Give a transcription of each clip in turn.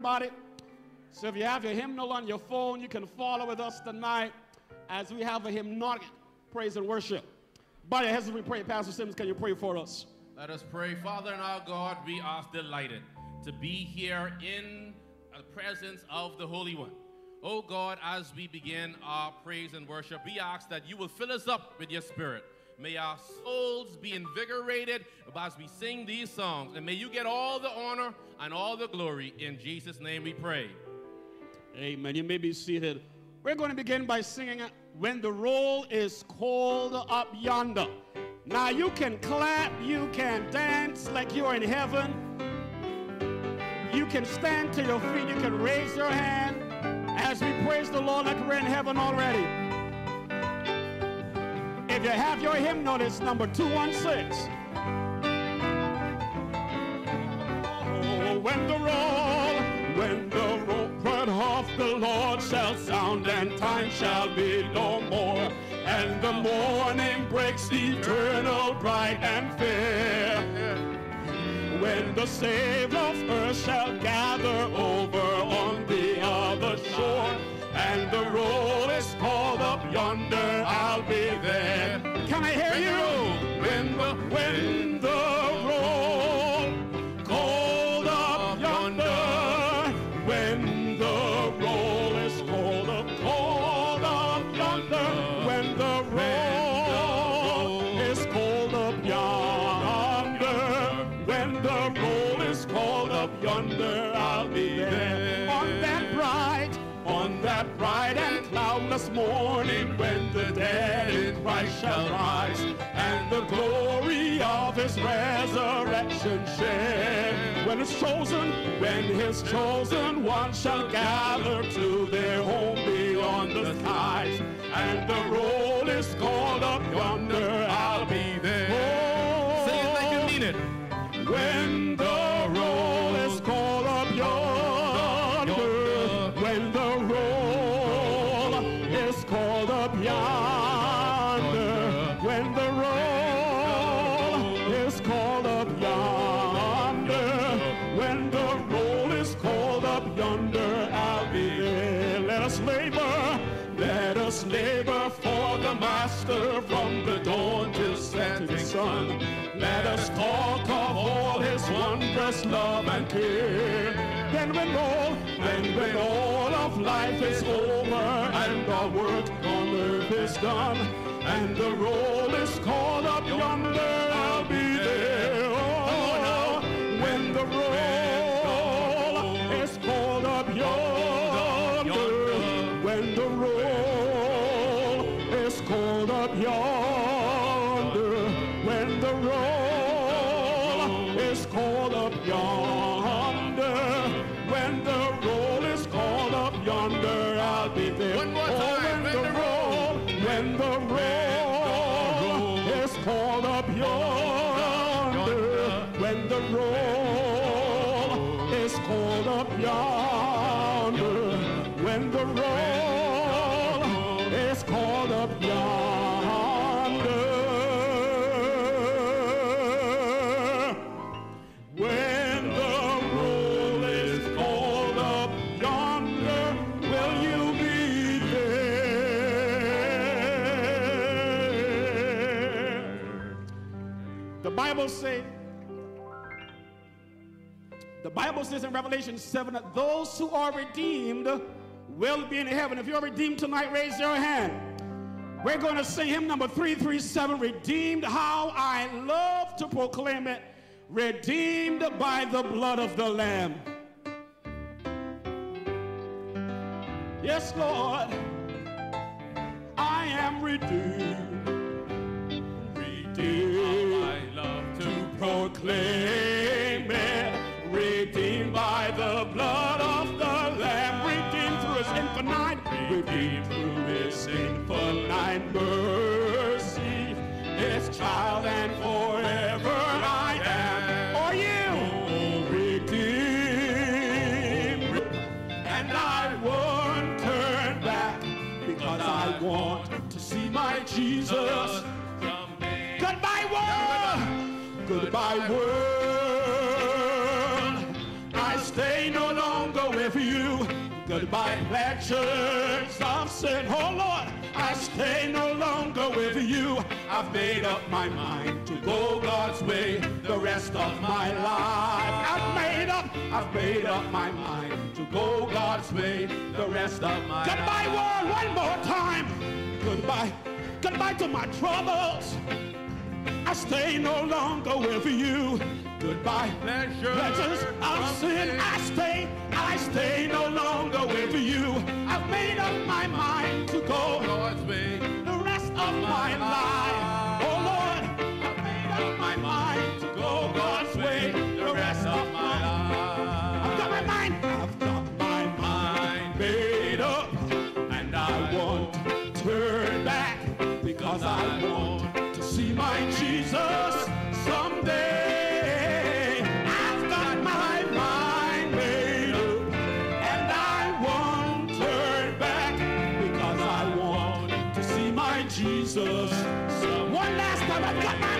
everybody. So if you have your hymnal on your phone, you can follow with us tonight as we have a hymnodic praise and worship. Bow your heads as we pray. Pastor Simmons, can you pray for us? Let us pray. Father and our God, we are delighted to be here in the presence of the Holy One. Oh God, as we begin our praise and worship, we ask that you will fill us up with your spirit. May our souls be invigorated as we sing these songs. And may you get all the honor and all the glory. In Jesus' name we pray. Amen. You may be seated. We're going to begin by singing When the Roll is Called Up Yonder. Now you can clap, you can dance like you're in heaven. You can stand to your feet, you can raise your hand as we praise the Lord like we're in heaven already. If you have your hymnal, it's number 216. Oh, when the roll right off the Lord shall sound, and time shall be no more, and the morning breaks eternal, bright and fair. When the saved of earth shall gather over on the other shore, and the roll is called up yonder, I'll be there. Can I hear you? When the roll called up yonder, when the roll is called up yonder, when the roll is called up yonder, when the roll is called up yonder, I'll be there. On that bright and cloudless morning, when the dead in Christ shall rise, and the glory of his resurrection share. When his chosen ones shall gather to their home beyond the skies, and the roll is called up yonder, I'll be there. Oh, say it like you mean it. When the roll is called up yonder, when the roll is called up yonder, when the roll is called up yonder, when the roll is called up yonder, I'll be there. Let us labor for the Master from the dawn till setting sun. Let us talk of all his wondrous love and care. Then when all of life is over and our work on earth is done, and the roll is called up yonder, I'll be there. Oh, when the roll is called up yonder, when the roll is called up yonder, when the roll is called up yonder, when the roll is called up yonder, I'll be there. One more time. When the roll is called up yonder, when the roll is called up yonder, when the roll is called up yonder, when the roll is called up yonder, will you be there? The Bible says in Revelation 7 that those who are redeemed will be in heaven. If you're redeemed tonight, raise your hand. We're going to sing hymn number 337, Redeemed. How I love to proclaim it. Redeemed by the blood of the Lamb. Yes, Lord, I am redeemed. Redeemed. How I love to proclaim it. Redeemed by the blood of the Lamb. Redeemed through his infinite. Redeemed through his infinite mercy. His child and forever I am. Are you? Oh, redeemed. And I won't turn back because I want to see my Jesus. Goodbye, world. Goodbye, world. I stay no longer with you. Goodbye pleasures of sin. Oh Lord, I stay no longer with you. I've made up my mind to go God's way the rest of my life. I've made up my mind to go God's way the rest of my life. Goodbye world, one more time. Goodbye to my troubles. I stay no longer with you. Goodbye pleasures of sin. I stay no longer with you. I've made up my mind to go God's way the rest of my life. Oh Lord, I've made up my mind to go God's way the rest of my life. I've got my mind made up, and I won't turn back, because I want to see my Jesus someday. Jesus. One last time, I've got my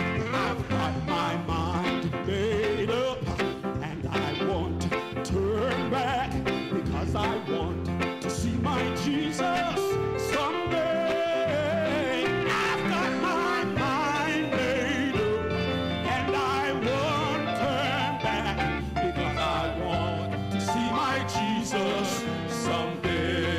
mind made up, and I won't turn back, because I want to see my Jesus someday. I've got my mind made up, and I won't turn back, because I want to see my Jesus someday.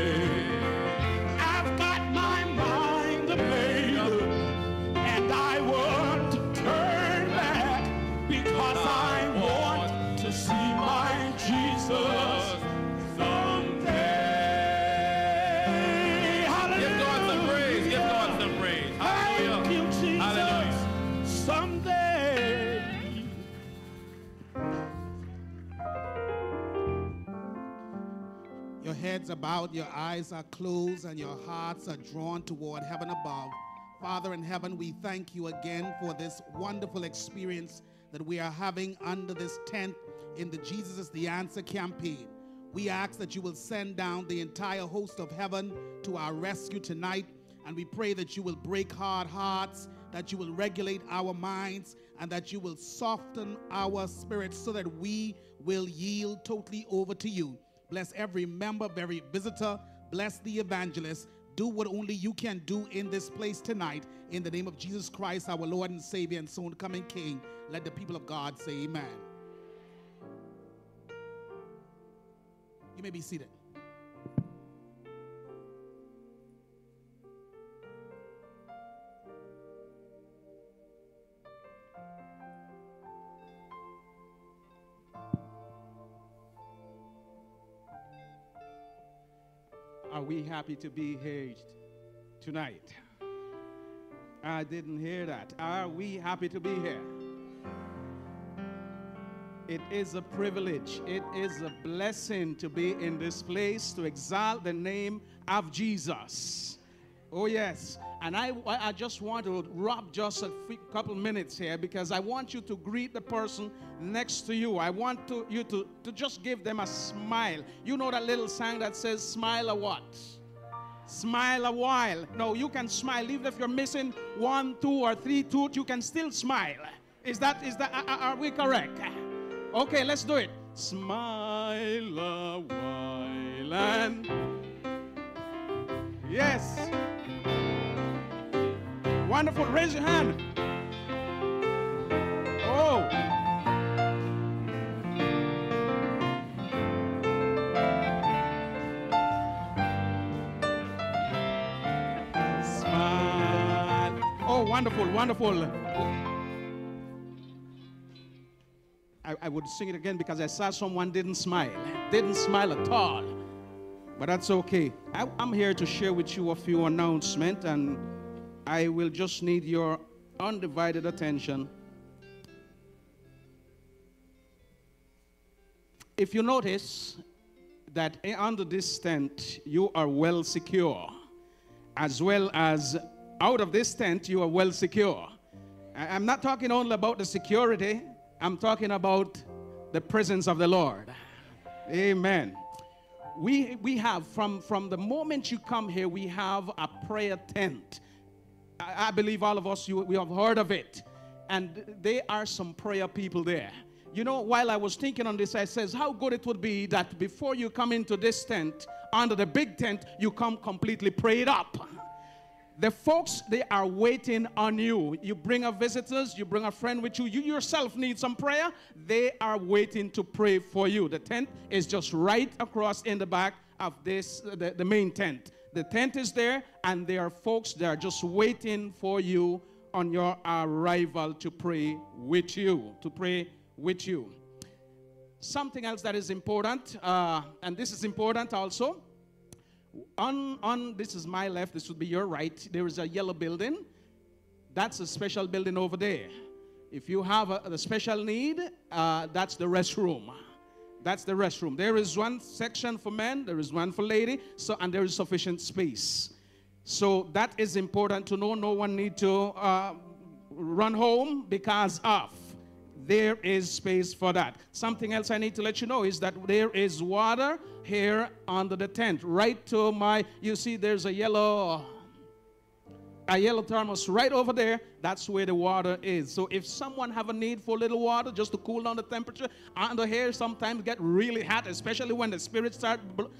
Heads are bowed, your eyes are closed, and your hearts are drawn toward heaven above. Father in heaven, we thank you again for this wonderful experience that we are having under this tent in the Jesus is the Answer campaign. We ask that you will send down the entire host of heaven to our rescue tonight, and we pray that you will break hard hearts, that you will regulate our minds, and that you will soften our spirits so that we will yield totally over to you. Bless every member, every visitor. Bless the evangelist. Do what only you can do in this place tonight. In the name of Jesus Christ, our Lord and Savior and soon coming King. Let the people of God say amen. You may be seated. Are we happy to be here tonight? I didn't hear that. Are we happy to be here? It is a privilege. It is a blessing to be in this place to exalt the name of Jesus. Oh, yes. And I just want to rob just a couple minutes here, because I want you to greet the person next to you. I want you to just give them a smile. You know that little song that says, smile a what? Smile a while. No, you can smile. Even if you're missing 1, 2, or 3 teeth, you can still smile. Are we correct? Okay, let's do it. Smile a while and... Yes. Wonderful. Raise your hand. Oh. Smile. Oh, wonderful, wonderful. I would sing it again because I saw someone didn't smile at all. But that's okay. I'm here to share with you a few announcements, and I will just need your undivided attention. If you notice that under this tent, you are well secure, as well as out of this tent, you are well secure. I'm not talking only about the security. I'm talking about the presence of the Lord. Amen. We have, from the moment you come here, we have a prayer tent. I believe all of us, we have heard of it. And there are some prayer people there. You know, while I was thinking on this, I says, how good it would be that before you come into this tent, under the big tent, you come completely prayed up. The folks, they are waiting on you. You bring a visitors, you bring a friend with you. You yourself need some prayer. They are waiting to pray for you. The tent is just right across in the back of this, the main tent. The tent is there, and there are folks that are just waiting for you on your arrival to pray with you. To pray with you. Something else that is important, and this is important also. This is my left, this would be your right. There is a yellow building. That's a special building over there. If you have a special need, that's the restroom. That's the restroom. There is one section for men, there is one for lady, and there is sufficient space. So that is important to know. No one need to run home because of. There is space for that. Something else I need to let you know is that there is water here under the tent. Right to my, you see there's a yellow thermos right over there. That's where the water is. So if someone have a need for a little water just to cool down the temperature, under here sometimes get really hot, especially when the spirits start.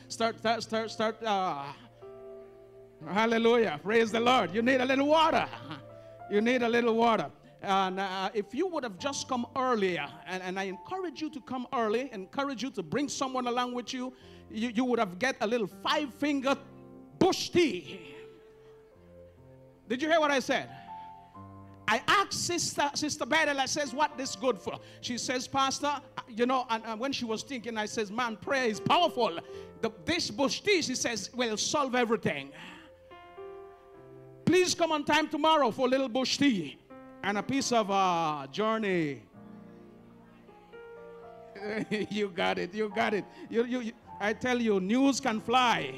Hallelujah. Praise the Lord. You need a little water. You need a little water. And if you would have just come earlier, and I encourage you to come early, encourage you to bring someone along with you, you would have get a little 5-finger bush tea. Did you hear what I said? I asked Sister Betty, I says, what this good for? She says, Pastor, you know, and when she was thinking, I says, man, prayer is powerful. This bush tea, she says, will solve everything. Please come on time tomorrow for a little bush tea. And a piece of journey. You got it. You got it. I tell you, news can fly.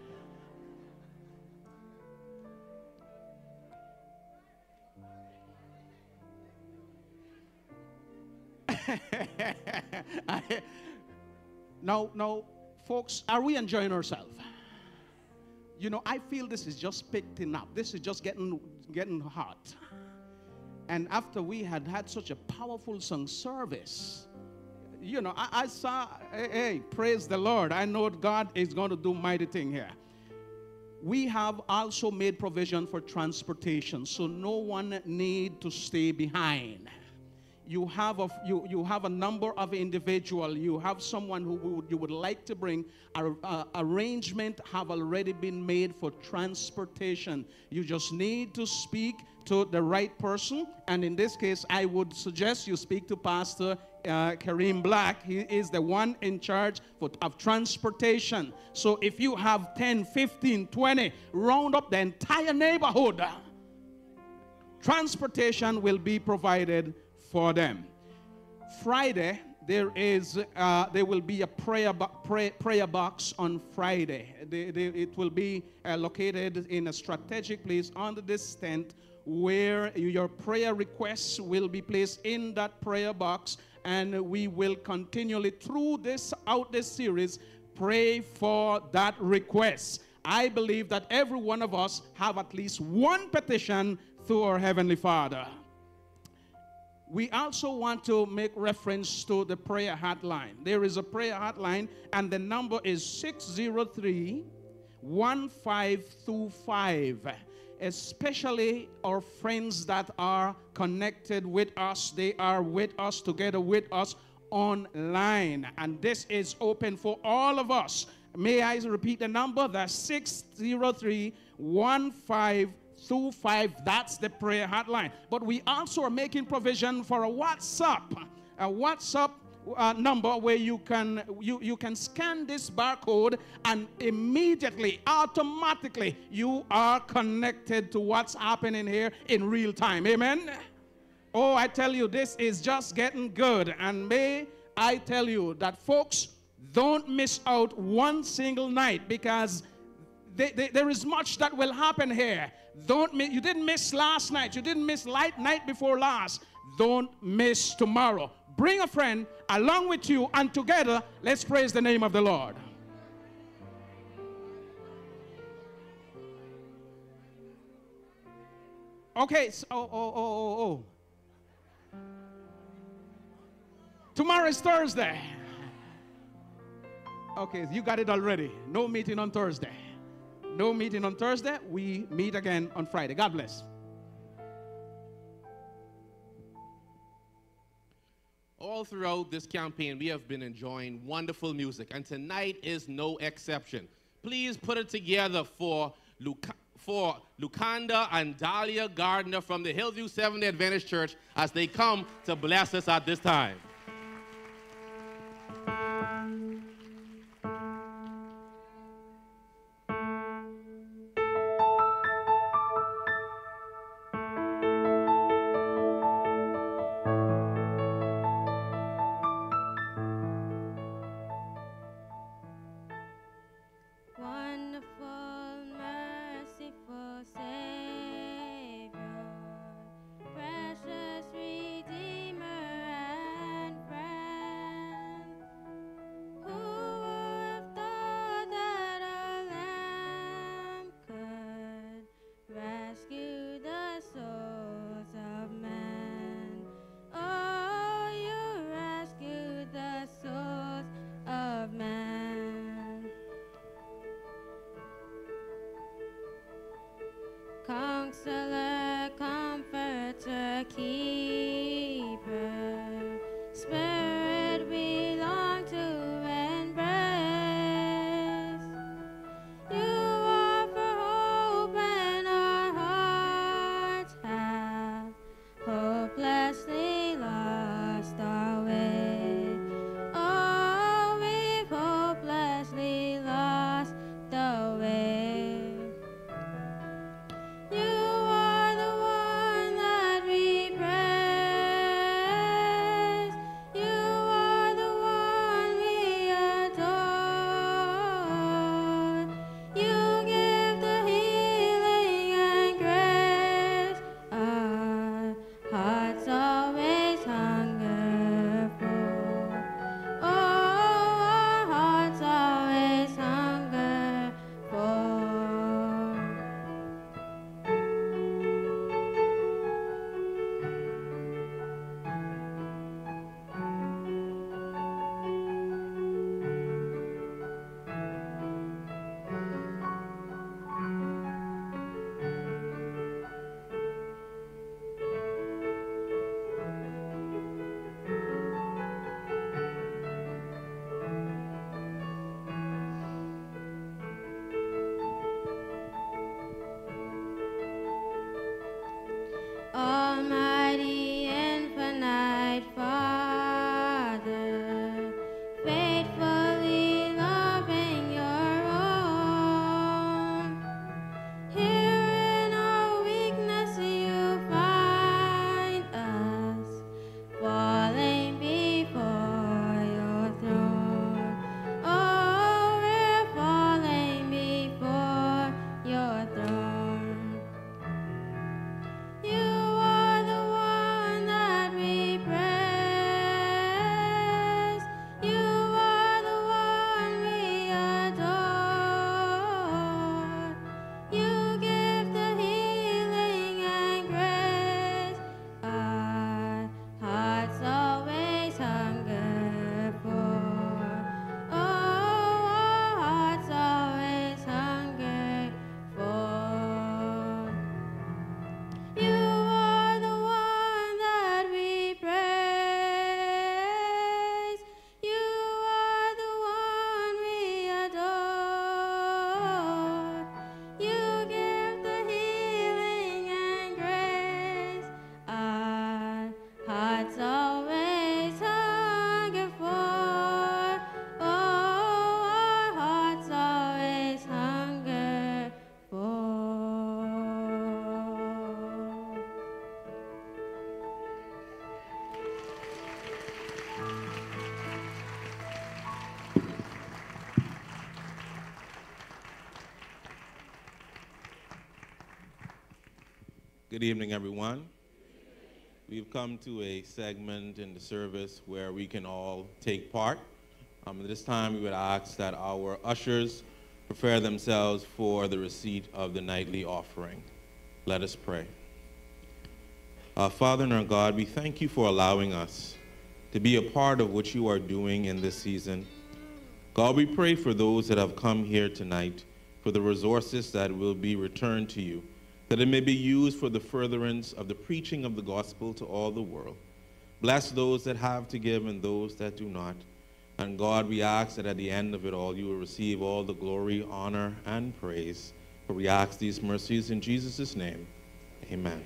Now, folks, are we enjoying ourselves? You know, I feel this is just picking up. This is just getting hot. And after we had such a powerful song service, you know, I saw, hey, praise the Lord. I know God is going to do mighty thing here. We have also made provision for transportation, so no one need to stay behind. You have a number of individuals. You have someone who you would like to bring. Arrangement have already been made for transportation. You just need to speak to the right person. And in this case, I would suggest you speak to Pastor Kareem Black. He is the one in charge of transportation. So if you have 10, 15, 20, round up the entire neighborhood. Transportation will be provided for them. Friday, there will be a prayer box on Friday. It will be located in a strategic place under this tent where your prayer requests will be placed in that prayer box, and we will continually throughout this series pray for that request. I believe that every one of us have at least one petition to our Heavenly Father. We also want to make reference to the prayer hotline. There is a prayer hotline, and the number is 603-1525. Especially our friends that are connected with us. They are with us, together with us online. And this is open for all of us. May I repeat the number? That's 603-1525. That's the prayer hotline. But we also are making provision for a WhatsApp number where you can scan this barcode, and immediately, automatically, you are connected to what's happening here in real time. Amen? Oh, I tell you, this is just getting good. And may I tell you that, folks, don't miss out one single night, because there is much that will happen here. You didn't miss last night. You didn't miss night before last. Don't miss tomorrow. Bring a friend along with you, and together, let's praise the name of the Lord. Okay, so, Tomorrow is Thursday. Okay, you got it already. No meeting on Thursday. No meeting on Thursday. We meet again on Friday. God bless. All throughout this campaign, we have been enjoying wonderful music, and tonight is no exception. Please put it together for Lukanda and Dahlia Gardner from the Hillview Seventh-day Adventist Church as they come to bless us at this time. Counselor, comforter, keeper, spirit we long to embrace. You offer hope and our hearts have hopelessly lost our way. Oh, we've hopelessly lost the way. You are the one that we praise. You are the one we adore. You give the healing and grace our hearts always hunger for. Oh, our hearts always hunger for. Almighty, infinite Father, faithfully loving your own. Here in our weakness you find us, falling before your throne. Oh, we're falling before your throne. You are the one that we praise. You are the one we adore. You give the healing and grace our hearts always hunger for. Oh, our hearts always hunger for. You are the one that we praise. You are the one we adore. You give the healing and grace our hearts always hunger for. Oh, our hearts always hunger for. Good evening, everyone. We've come to a segment in the service where we can all take part. At this time, we would ask that our ushers prepare themselves for the receipt of the nightly offering. Let us pray. Our Father and our God, we thank you for allowing us to be a part of what you are doing in this season. God, we pray for those that have come here tonight, for the resources that will be returned to you, that it may be used for the furtherance of the preaching of the gospel to all the world. Bless those that have to give and those that do not. And God, we ask that at the end of it all, you will receive all the glory, honor, and praise. For we ask these mercies in Jesus' name. Amen.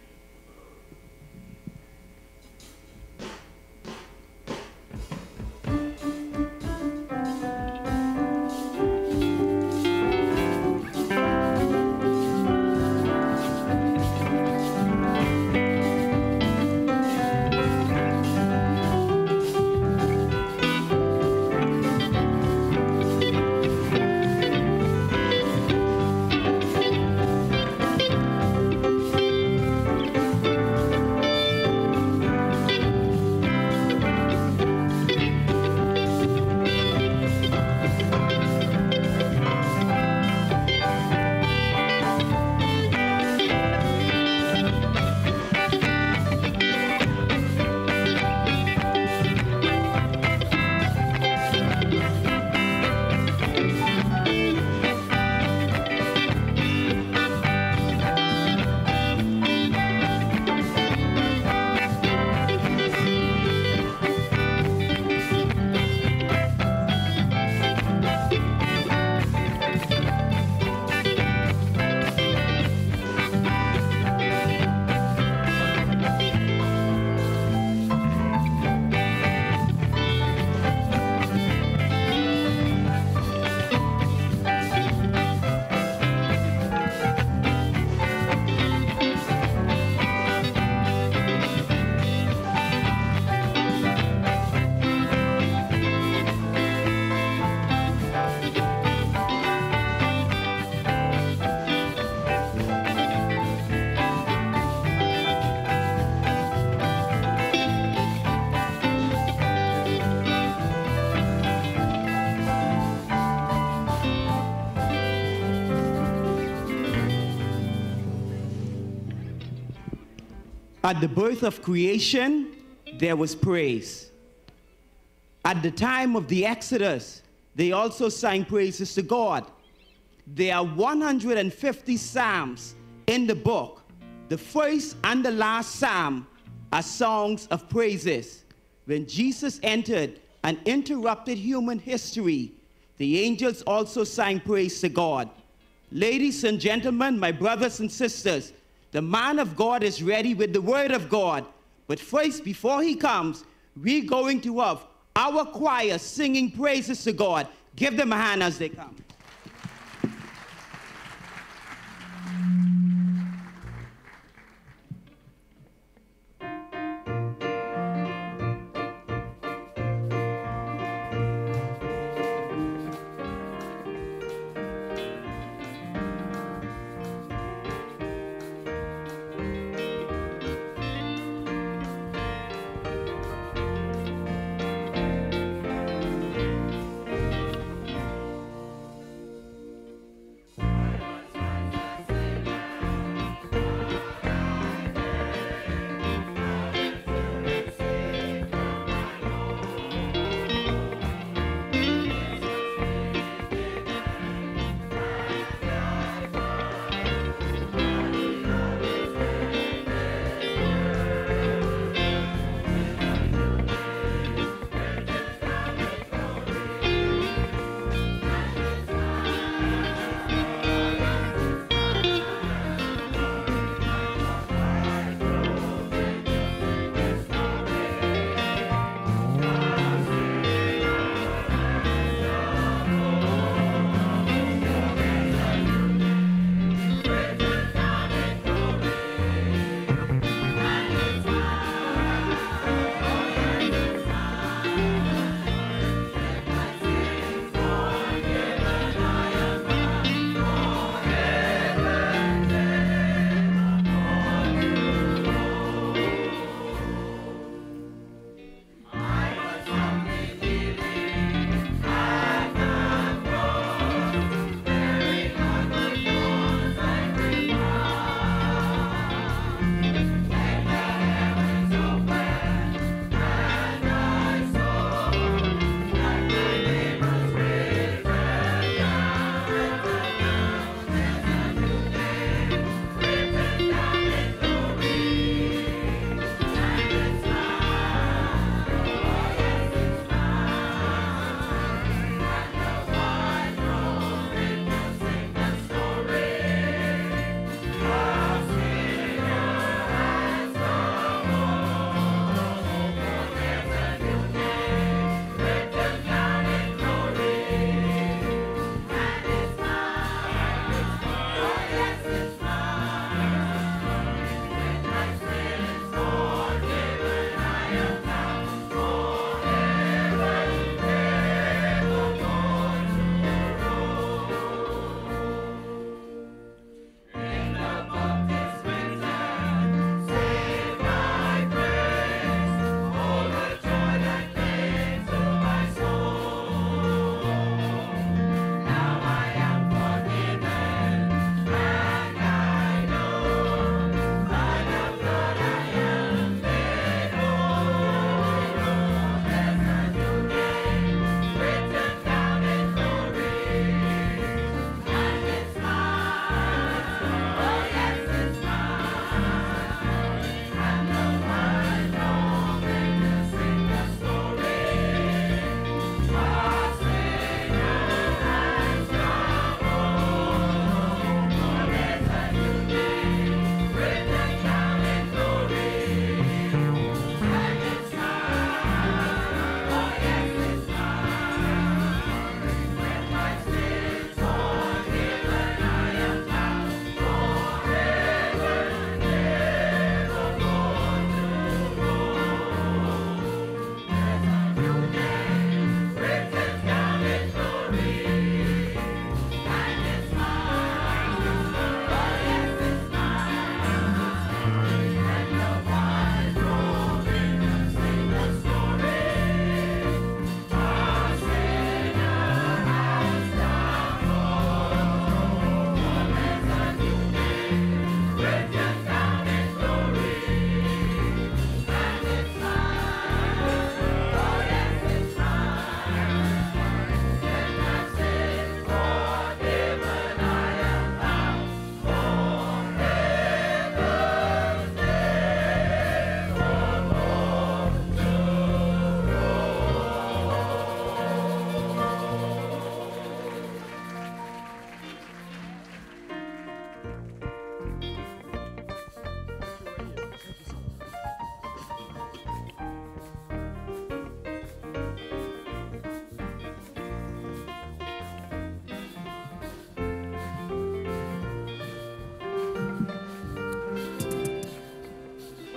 At the birth of creation, there was praise. At the time of the Exodus, they also sang praises to God. There are 150 psalms in the book. The first and the last psalm are songs of praises. When Jesus entered and interrupted human history, the angels also sang praise to God. Ladies and gentlemen, my brothers and sisters, the man of God is ready with the word of God. But first, before he comes, we're going to have our choir singing praises to God. Give them a hand as they come.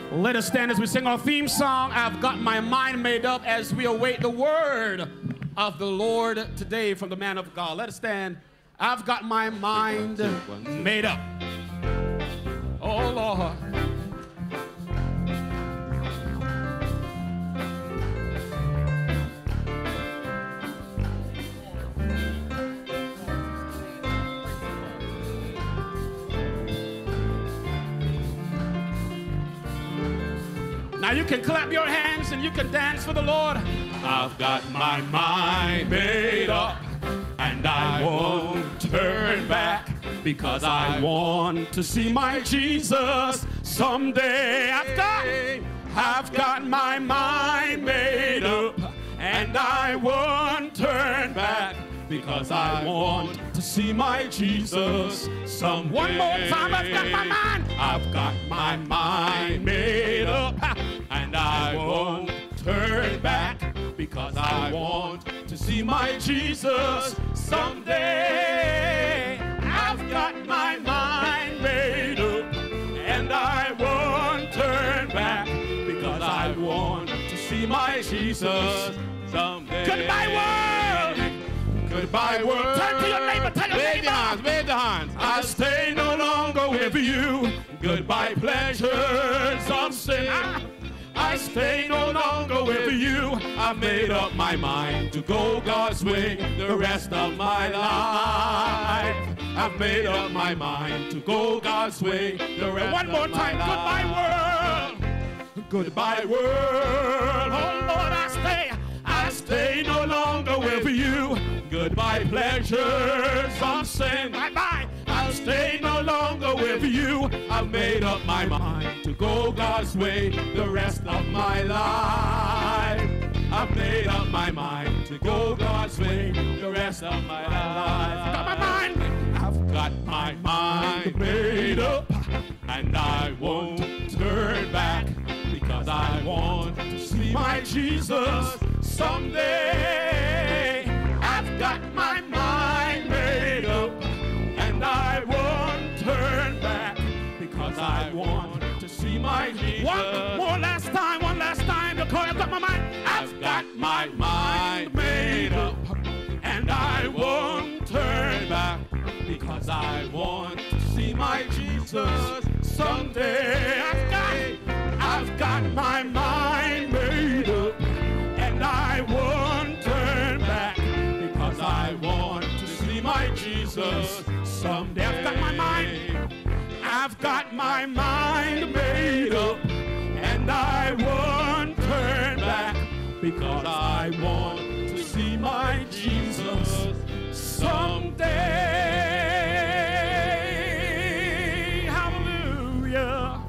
Let us stand as we sing our theme song, I've Got My Mind Made Up, as we await the word of the Lord today from the man of God. Let us stand. I've got my mind made up. Oh, Lord. Now you can clap your hands and you can dance for the Lord. I've got my mind made up and I won't turn back because I want to see my Jesus someday. I've got my mind made up and I won't turn back because I want to see my Jesus someday. One more time, I've got my mind. I've got my mind made up and I won't turn back because I want to see my Jesus someday. I've got my mind made up and I won't turn back because I want to see my Jesus someday. Goodbye, world. Goodbye, world. Turn to your neighbor. Tell your neighbor. Hands, wave the hands. I stay no longer with you. Goodbye, pleasures of sin. I stay no longer with you. I made up my mind to go God's way the rest of my life. I've made up my mind to go God's way the rest of my life. One more time. Goodbye, world. Goodbye, world. Oh, Lord, I stay no longer with you. Goodbye, pleasures of sin. Bye-bye. I'll stay no longer with you. I've made up my mind to go God's way the rest of my life. I've made up my mind to go God's way the rest of my life. Got my mind. I've got my mind made up and I won't turn back because I want to see my Jesus someday. I've got my mind made up and I won't turn back because I want to see my Jesus. One last time, the chorus. I've got my mind. I've got my mind made up and I won't turn back because I want to see my Jesus someday. I've got my mind made up and I won't turn back because I want to see my Jesus someday. I've got my mind. I've got my mind made up and I won't turn back because I want to see my Jesus someday. Hallelujah.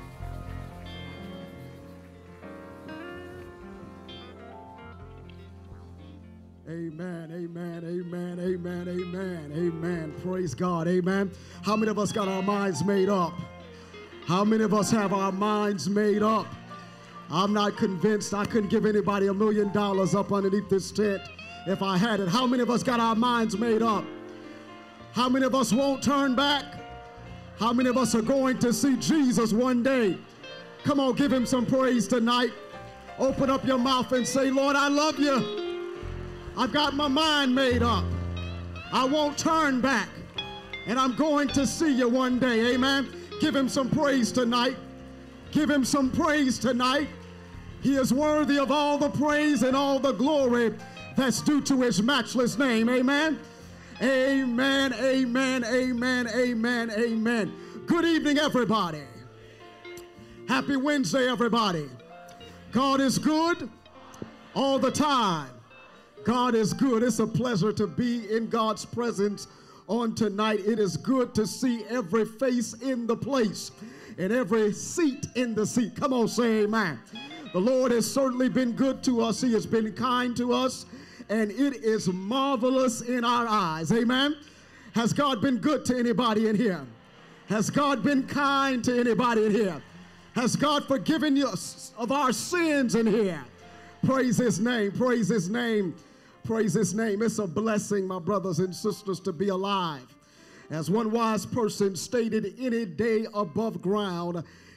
Amen, amen, amen, amen, amen, amen. Praise God, amen. How many of us got our minds made up? How many of us have our minds made up? I'm not convinced I couldn't give anybody $1 million up underneath this tent if I had it. How many of us got our minds made up? How many of us won't turn back? How many of us are going to see Jesus one day? Come on, give him some praise tonight. Open up your mouth and say, Lord, I love you. I've got my mind made up. I won't turn back. And I'm going to see you one day. Amen. Give him some praise tonight. Give him some praise tonight. He is worthy of all the praise and all the glory that's due to his matchless name. Amen. Amen. Amen. Amen. Amen. Amen. Good evening, everybody. Happy Wednesday, everybody. God is good all the time. God is good. It's a pleasure to be in God's presence on tonight. It is good to see every face in the place and every seat in the seat. Come on, say amen. The Lord has certainly been good to us. He has been kind to us, and it is marvelous in our eyes. Amen. Has God been good to anybody in here? Has God been kind to anybody in here? Has God forgiven us of our sins in here? Praise his name. Praise his name. Praise his name. It's a blessing, my brothers and sisters, to be alive. As one wise person stated, any day above ground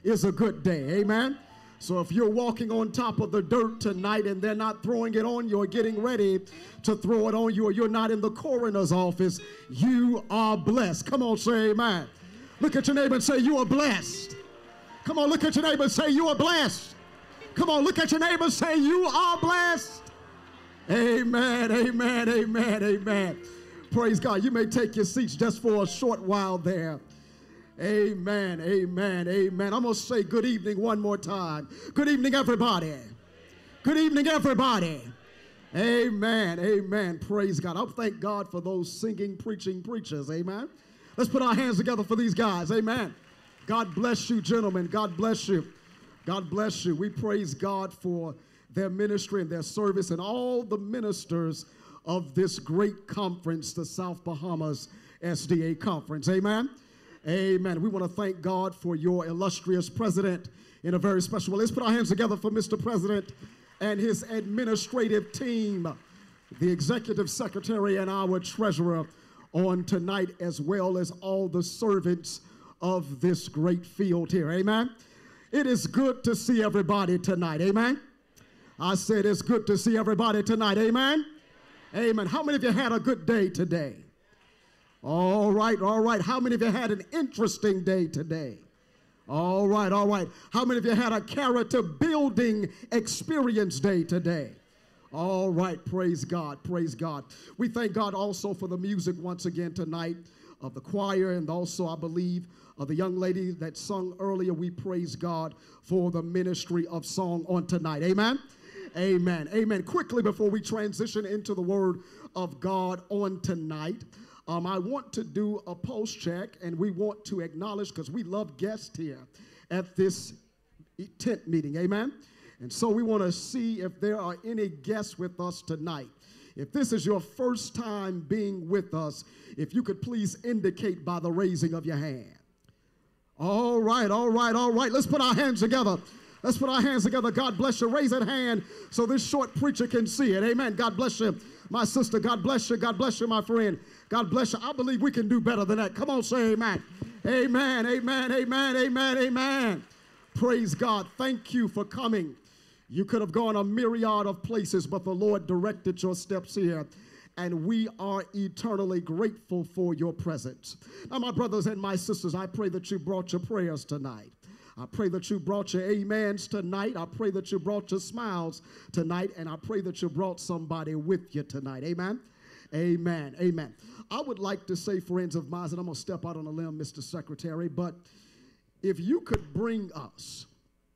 is a good day. Amen. So if you're walking on top of the dirt tonight and they're not throwing it on you or getting ready to throw it on you, or you're not in the coroner's office, you are blessed. Come on, say amen. Look at your neighbor and say, you are blessed. Come on, look at your neighbor and say, you are blessed. Come on, look at your neighbor and say, you are blessed. Amen, amen, amen, amen. Praise God. You may take your seats just for a short while there. Amen, amen, amen. I'm going to say good evening one more time. Good evening, everybody. Good evening, everybody. Amen, amen. Praise God. I thank God for those singing, preaching preachers. Amen. Let's put our hands together for these guys. Amen. God bless you, gentlemen. God bless you. God bless you. We praise God for their ministry and their service and all the ministers of this great conference, the South Bahamas SDA Conference. Amen. Amen. We want to thank God for your illustrious president in a very special way. Let's put our hands together for Mr. President and his administrative team, the executive secretary and our treasurer on tonight, as well as all the servants of this great field here. Amen. It is good to see everybody tonight. Amen. I said it's good to see everybody tonight. Amen. Amen. How many of you had a good day today? All right, all right. How many of you had an interesting day today? All right, all right. How many of you had a character building experience day today? All right, praise God, praise God. We thank God also for the music once again tonight of the choir, and also I believe of the young lady that sung earlier. We praise God for the ministry of song on tonight. Amen. Amen. Amen. Quickly before we transition into the word of God on tonight, I want to do a pulse check, and we want to acknowledge, because we love guests here at this tent meeting. Amen. And so we want to see if there are any guests with us tonight. If this is your first time being with us, if you could please indicate by the raising of your hand. All right, all right, all right. Let's put our hands together. Let's put our hands together. God bless you. Raise that hand so this short preacher can see it. Amen. God bless you, my sister. God bless you. God bless you, my friend. God bless you. I believe we can do better than that. Come on, say amen. Amen, amen, amen, amen, amen. Praise God. Thank you for coming. You could have gone a myriad of places, but the Lord directed your steps here, and we are eternally grateful for your presence. Now, my brothers and my sisters, I pray that you brought your prayers tonight. I pray that you brought your amens tonight. I pray that you brought your smiles tonight, and I pray that you brought somebody with you tonight. Amen. Amen. Amen. I would like to say, friends of mine, and I'm going to step out on a limb, Mr. Secretary, but if you could bring us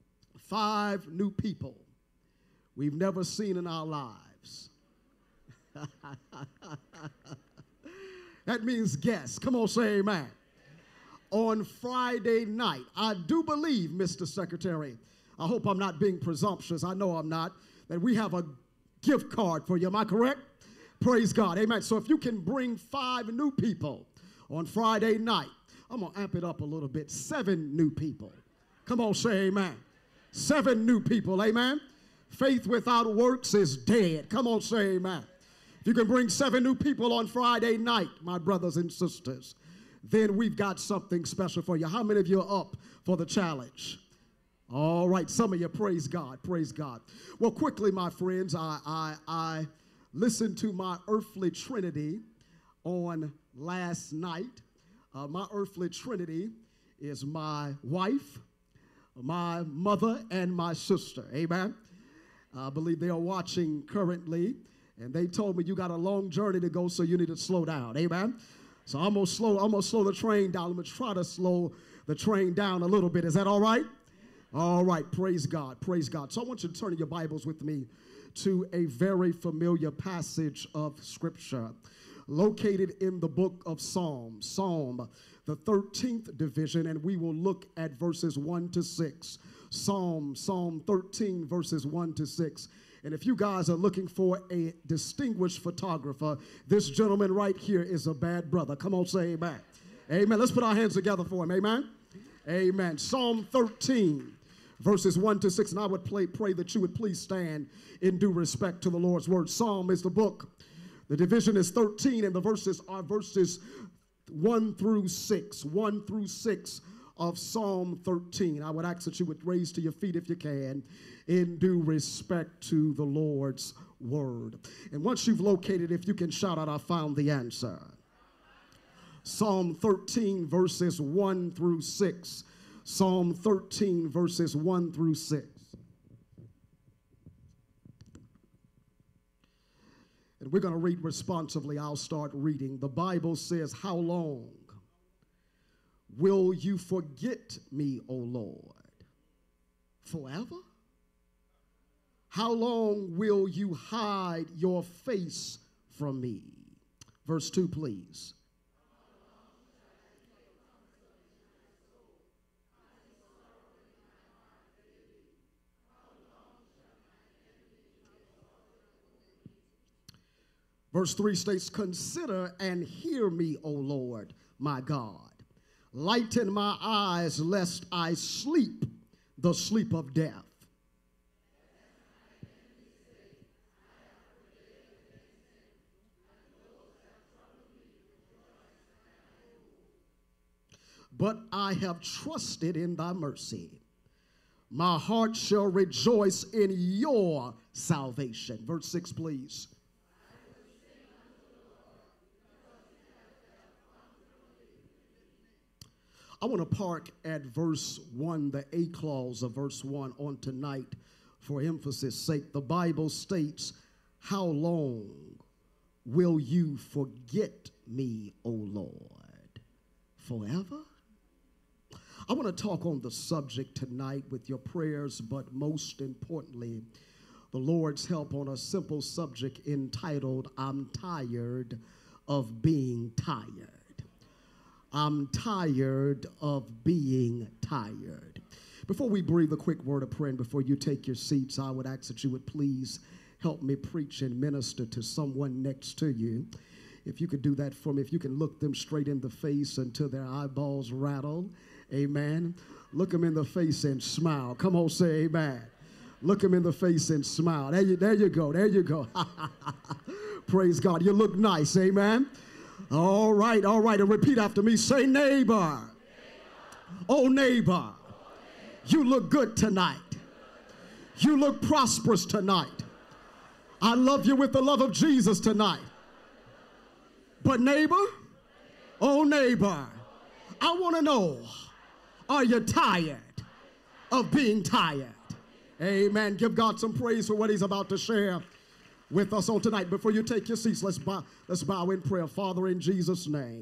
5 new people we've never seen in our lives. That means guests. Come on, say amen. On Friday night, I do believe, Mr. Secretary, I hope I'm not being presumptuous, I know I'm not, that we have a gift card for you. Am I correct? Praise God. Amen. So if you can bring 5 new people on Friday night, I'm going to amp it up a little bit. 7 new people. Come on, say amen. 7 new people. Amen. Faith without works is dead. Come on, say amen. If you can bring 7 new people on Friday night, my brothers and sisters, then we've got something special for you. How many of you are up for the challenge? All right, some of you, praise God, praise God. Well, quickly, my friends, I listened to my earthly trinity on last night. My earthly trinity is my wife, my mother, and my sister. Amen. I believe they are watching currently, and they told me you got a long journey to go, so you need to slow down. Amen. So I'm gonna slow the train down. I'm gonna try to slow the train down a little bit. Is that all right? All right. Praise God. Praise God. So I want you to turn your Bibles with me to a very familiar passage of Scripture located in the book of Psalms, Psalm, the 13th division, and we will look at verses 1 to 6. Psalm 13, verses 1 to 6. And if you guys are looking for a distinguished photographer, this gentleman right here is a bad brother. Come on, say amen. Amen. Let's put our hands together for him. Amen. Amen. Psalm 13, verses 1 to 6. And I would pray that you would please stand in due respect to the Lord's word. Psalm is the book. The division is 13, and the verses are verses 1 through 6. 1 through 6 of Psalm 13. I would ask that you would raise to your feet if you can, in due respect to the Lord's word. And once you've located, if you can shout out, I found the answer. Psalm 13, verses 1 through 6. Psalm 13, verses 1 through 6. And we're going to read responsively. I'll start reading. The Bible says, how long will you forget me, O Lord? Forever? How long will you hide your face from me? Verse 2, please. Verse 3 states, consider and hear me, O Lord, my God. Lighten my eyes, lest I sleep the sleep of death. But I have trusted in thy mercy. My heart shall rejoice in your salvation. Verse 6, please. I want to park at verse 1, the A clause of verse 1 on tonight for emphasis' sake. The Bible states, how long will you forget me, O Lord? Forever? I want to talk on the subject tonight with your prayers, but most importantly, the Lord's help on a simple subject entitled, I'm tired of being tired. I'm tired of being tired. Before we breathe a quick word of prayer and before you take your seats, I would ask that you would please help me preach and minister to someone next to you. If you could do that for me, if you can look them straight in the face until their eyeballs rattle. Amen. Look them in the face and smile. Come on, say amen. Look them in the face and smile. There you go. There you go. Praise God. You look nice. Amen. All right. And repeat after me. Say, neighbor. Oh, neighbor. You look good tonight. You look prosperous tonight. I love you with the love of Jesus tonight. But neighbor, oh, neighbor, I want to know, are you tired of being tired? Amen. Give God some praise for what he's about to share with us on tonight. Before you take your seats, let's bow in prayer. Father, in Jesus' name,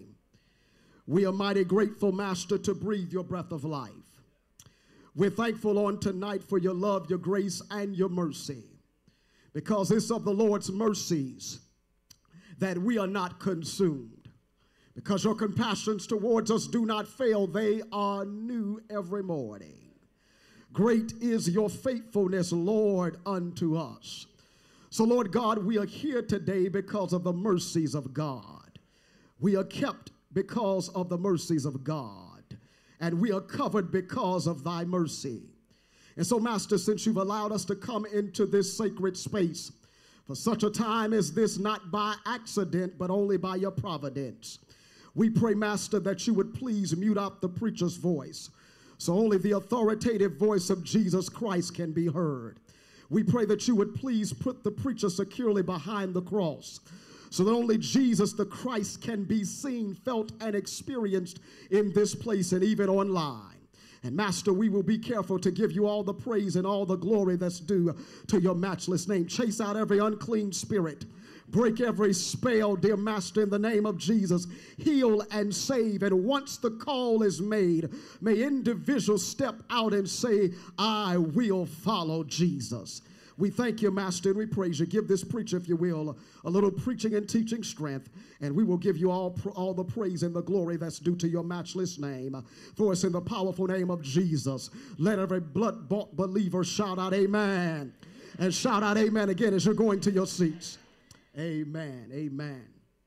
we are mighty grateful, Master, to breathe your breath of life. We're thankful on tonight for your love, your grace, and your mercy, because it's of the Lord's mercies that we are not consumed, because your compassions towards us do not fail. They are new every morning. Great is your faithfulness, Lord, unto us. So, Lord God, we are here today because of the mercies of God. We are kept because of the mercies of God. And we are covered because of thy mercy. And so, Master, since you've allowed us to come into this sacred space for such a time as this, not by accident, but only by your providence, we pray, Master, that you would please mute out the preacher's voice, so only the authoritative voice of Jesus Christ can be heard. We pray that you would please put the preacher securely behind the cross, so that only Jesus the Christ can be seen, felt, and experienced in this place and even online. And Master, we will be careful to give you all the praise and all the glory that's due to your matchless name. Chase out every unclean spirit. Break every spell, dear Master, in the name of Jesus. Heal and save. And once the call is made, may individuals step out and say, I will follow Jesus. We thank you, Master, and we praise you. Give this preacher, if you will, a little preaching and teaching strength, and we will give you all the praise and the glory that's due to your matchless name. For us in the powerful name of Jesus, let every blood-bought believer shout out amen. And shout out amen again as you're going to your seats. Amen. Amen.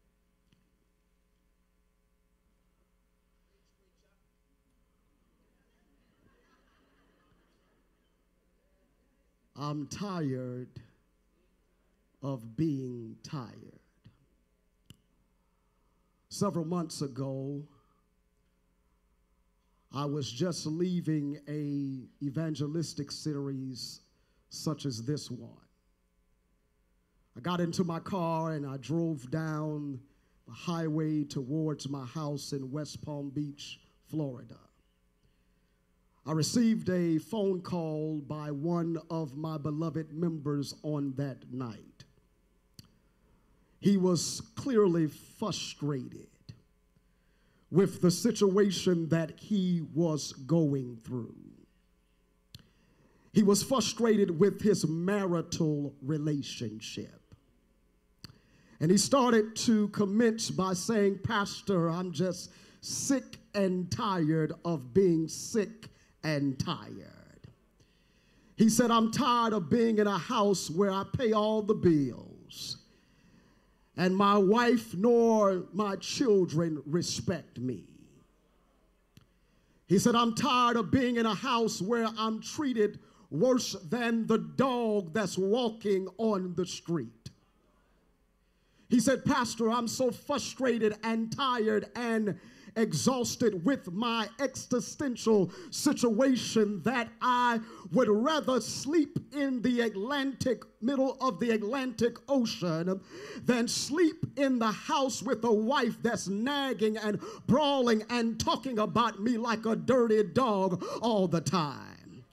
I'm tired of being tired. Several months ago, I was just leaving a evangelistic series such as this one. I got into my car and I drove down the highway towards my house in West Palm Beach, Florida. I received a phone call by one of my beloved members on that night. He was clearly frustrated with the situation that he was going through. He was frustrated with his marital relationship. And he started to commence by saying, "Pastor, I'm just sick and tired of being sick and tired." He said, "I'm tired of being in a house where I pay all the bills, and my wife nor my children respect me." He said, "I'm tired of being in a house where I'm treated worse than the dog that's walking on the street." He said, "Pastor, I'm so frustrated and tired and exhausted with my existential situation that I would rather sleep in the middle of the Atlantic Ocean than sleep in the house with a wife that's nagging and brawling and talking about me like a dirty dog all the time."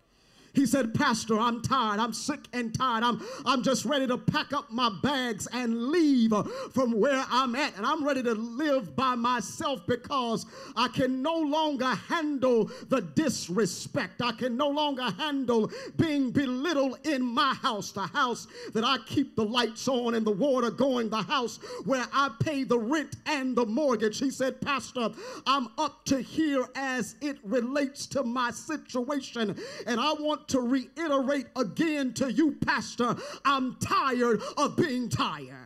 He said, "Pastor, I'm tired. I'm sick and tired. I'm just ready to pack up my bags and leave from where I'm at. And I'm ready to live by myself because I can no longer handle the disrespect. I can no longer handle being belittled in my house, the house that I keep the lights on and the water going, the house where I pay the rent and the mortgage." He said, "Pastor, I'm up to here as it relates to my situation. And I want to reiterate again to you, Pastor, I'm tired of being tired."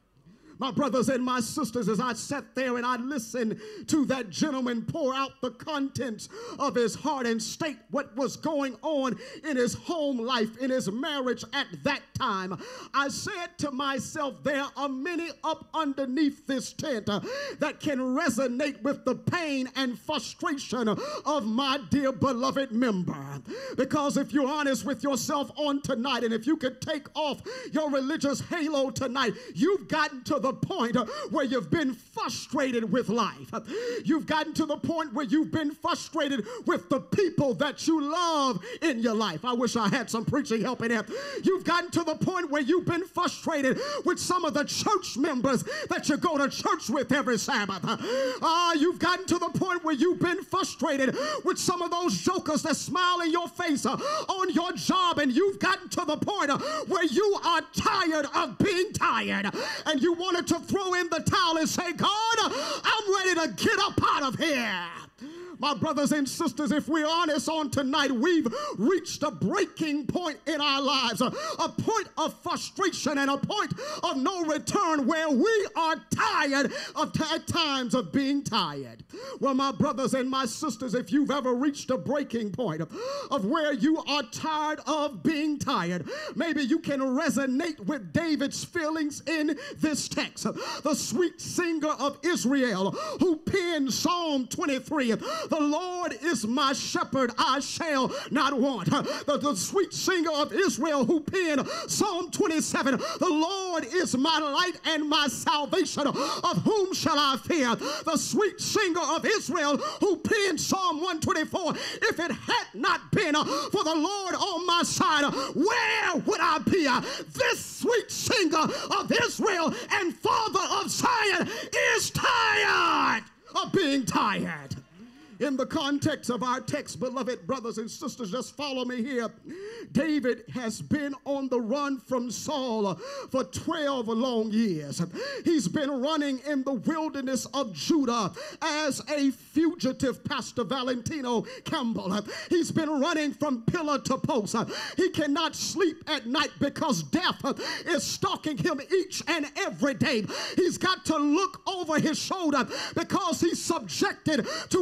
My brothers and my sisters, as I sat there and I listened to that gentleman pour out the contents of his heart and state what was going on in his home life, in his marriage at that time, I said to myself, there are many up underneath this tent that can resonate with the pain and frustration of my dear beloved member. Because if you're honest with yourself on tonight, and if you could take off your religious halo tonight, you've gotten to the point where you've been frustrated with life. You've gotten to the point where you've been frustrated with the people that you love in your life. I wish I had some preaching help in here. You've gotten to the point where you've been frustrated with some of the church members that you go to church with every Sabbath. You've gotten to the point where you've been frustrated with some of those jokers that smile in your face on your job, and you've gotten to the point where you are tired of being tired, and you wanted to throw in the towel and say, "God, I'm ready to get up out of here." My brothers and sisters, if we're honest on tonight, we've reached a breaking point in our lives, a point of frustration and a point of no return where we are tired at times of being tired. Well, my brothers and my sisters, if you've ever reached a breaking point of where you are tired of being tired, maybe you can resonate with David's feelings in this text. The sweet singer of Israel who penned Psalm 23, "The Lord is my shepherd, I shall not want." The sweet singer of Israel who penned Psalm 27, "The Lord is my light and my salvation, of whom shall I fear?" The sweet singer of Israel who penned Psalm 124, "If it had not been for the Lord on my side, where would I be?" This sweet singer of Israel and father of Zion is tired of being tired. In the context of our text, beloved brothers and sisters, just follow me here. David has been on the run from Saul for 12 long years. He's been running in the wilderness of Judah as a fugitive, Pastor Valentino Campbell. He's been running from pillar to post. He cannot sleep at night because death is stalking him each and every day. He's got to look over his shoulder because he's subjected to a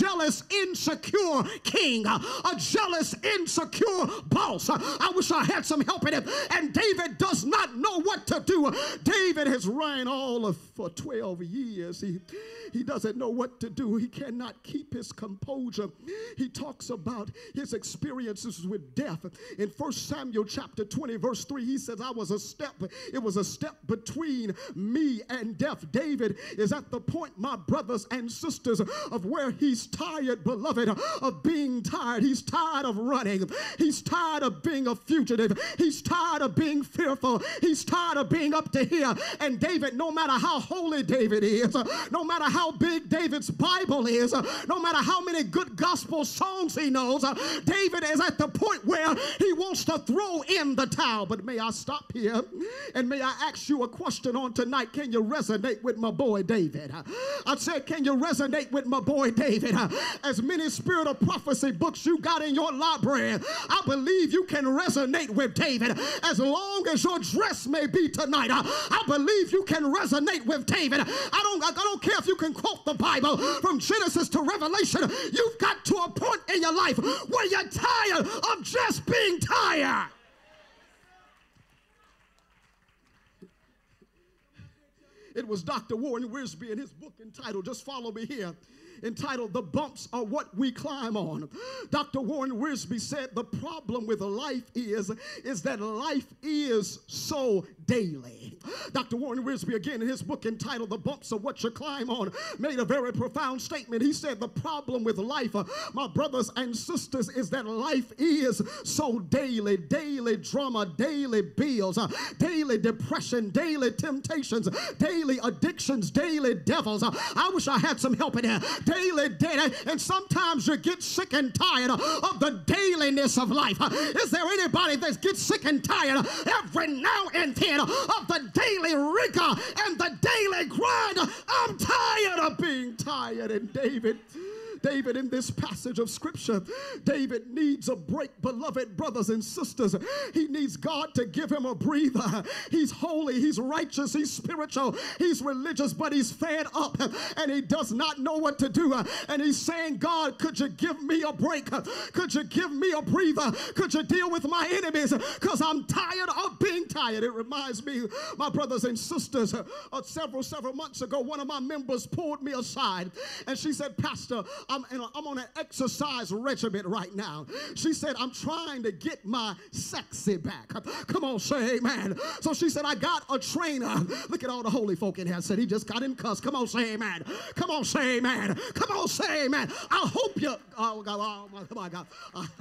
jealous, insecure king, a jealous, insecure boss. I wish I had some help in it. And David does not know what to do. David has reigned for 12 years. He doesn't know what to do. He cannot keep his composure. He talks about his experiences with death. In 1 Samuel chapter 20, verse 3, he says, it was a step between me and death. David is at the point, my brothers and sisters, of where he's tired, beloved, of being tired. He's tired of running. He's tired of being a fugitive. He's tired of being fearful. He's tired of being up to here. And David, no matter how holy David is, no matter how big David's Bible is, no matter how many good gospel songs he knows, David is at the point where he wants to throw in the towel. But may I stop here and may I ask you a question on tonight? Can you resonate with my boy David? I said, can you resonate with my boy David? As many spirit of prophecy books you got in your library, I believe you can resonate with David. As long as your dress may be tonight, I believe you can resonate with David. I don't care if you can quote the Bible from Genesis to Revelation. You've got to a point in your life where you're tired of just being tired. It was Dr. Warren Wiersbe in his book entitled, just follow me here, entitled "The Bumps Are What We Climb On." Dr. Warren Wiersbe said the problem with life is that life is so daily. Dr. Warren Wiersbe, again, in his book entitled "The Bumps Are What You Climb On," made a very profound statement. He said the problem with life, my brothers and sisters, is that life is so daily. Daily drama, daily bills, daily depression, daily temptations, daily addictions, daily devils. I wish I had some help in here. Daily, and sometimes you get sick and tired of the dailiness of life. Is there anybody that gets sick and tired every now and then of the daily rigor and the daily grind? I'm tired of being tired. And David, in this passage of scripture, David needs a break, beloved brothers and sisters. He needs God to give him a breather. He's holy, he's righteous, he's spiritual, he's religious, but he's fed up and he does not know what to do. And he's saying, God, could you give me a break? Could you give me a breather? Could you deal with my enemies? Because I'm tired of being tired. It reminds me, my brothers and sisters, several months ago, one of my members pulled me aside and she said, Pastor, I'm on an exercise regimen right now. She said, I'm trying to get my sexy back. Come on, say amen. So she said, I got a trainer. Look at all the holy folk in here. Said he just got in cuss. Come on, say amen. Come on, say amen. Come on, say amen. I hope you, oh my God.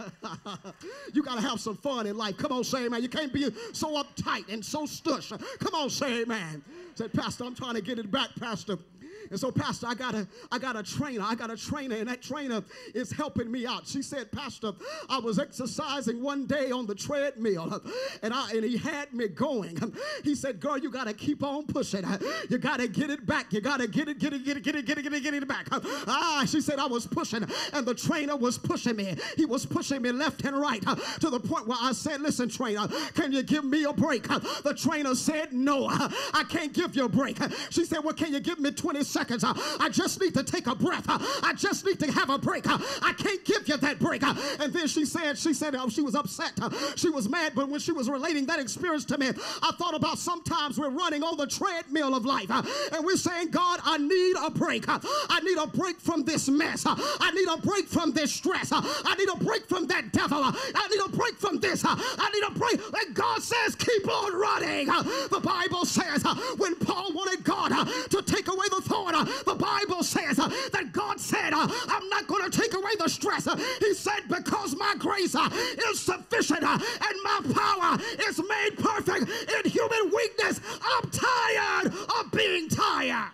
You got to have some fun in life. Come on, say amen. You can't be so uptight and so stush. Come on, say amen. Said, Pastor, I'm trying to get it back, Pastor. And so, Pastor, I got a trainer. And that trainer is helping me out. She said, Pastor, I was exercising one day on the treadmill, and he had me going. He said, girl, you got to keep on pushing. You got to get it back. You got to get it back. She said, I was pushing, and the trainer was pushing me. He was pushing me left and right to the point where I said, listen, trainer, can you give me a break? The trainer said, no, I can't give you a break. She said, well, can you give me 20 seconds? I just need to take a breath. I just need to have a break. I can't give you that break. And then she said she was upset. She was mad, but when she was relating that experience to me, I thought about sometimes we're running on the treadmill of life and we're saying, God, I need a break. I need a break from this mess. I need a break from this stress. I need a break from that devil. I need a break from this. I need a break. And God says, keep on running. The Bible says when Paul wanted God to take away the thorn, the Bible says that God said, I'm not going to take away the stress. He said, because my grace is sufficient and my power is made perfect in human weakness. I'm tired of being tired.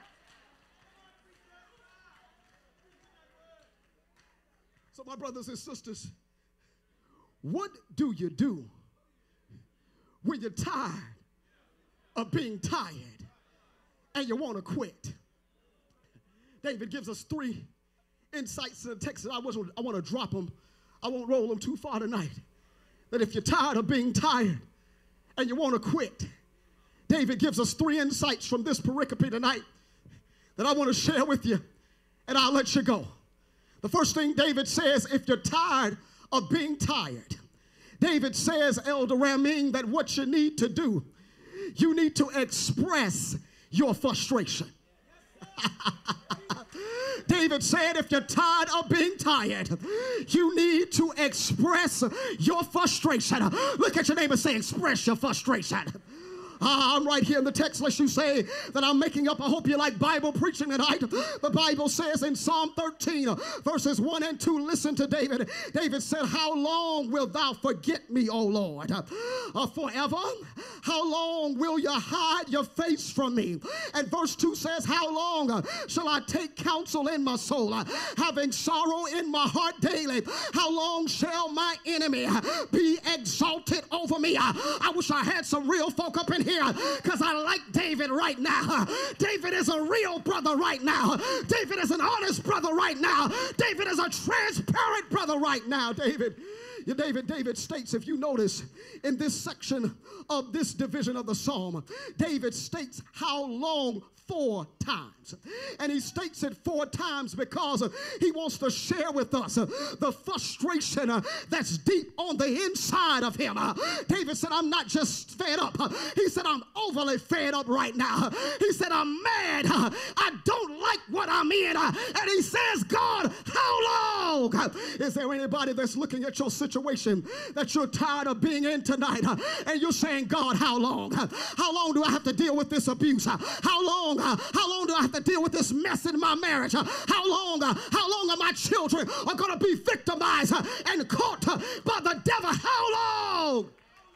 So my brothers and sisters, what do you do when you're tired of being tired and you want to quit? David gives us 3 insights in the text that I want to drop them. I won't roll them too far tonight. That if you're tired of being tired and you want to quit, David gives us 3 insights from this pericope tonight that I want to share with you, and I'll let you go. The first thing David says, if you're tired of being tired, David says, Elder Ramin, that what you need to do, you need to express your frustration. David said, if you're tired of being tired, you need to express your frustration. Look at your neighbor and say, express your frustration. I'm right here in the text, lest you say that I'm making up. I hope you like Bible preaching tonight. The Bible says in Psalm 13, verses 1 and 2, listen to David. David said, how long wilt thou forget me, O Lord? Forever? How long will you hide your face from me? And verse 2 says, how long shall I take counsel in my soul, having sorrow in my heart daily? How long shall my enemy be exalted over me? I wish I had some real folk up in here, because I like David right now. David is a real brother right now. David is an honest brother right now. David is a transparent brother right now. David states, if you notice in this section of this division of the psalm, David states how long 4 times. And he states it 4 times because he wants to share with us the frustration that's deep on the inside of him. David said, I'm not just fed up. He said, I'm overly fed up right now. He said, I'm mad. I don't like what I'm in. And he says, God, how long? Is there anybody that's looking at your situation that you're tired of being in tonight? And you're saying, God, how long? How long do I have to deal with this abuse? How long do I have to deal with this mess in my marriage? How long are my children are going to be victimized and caught by the devil? How long?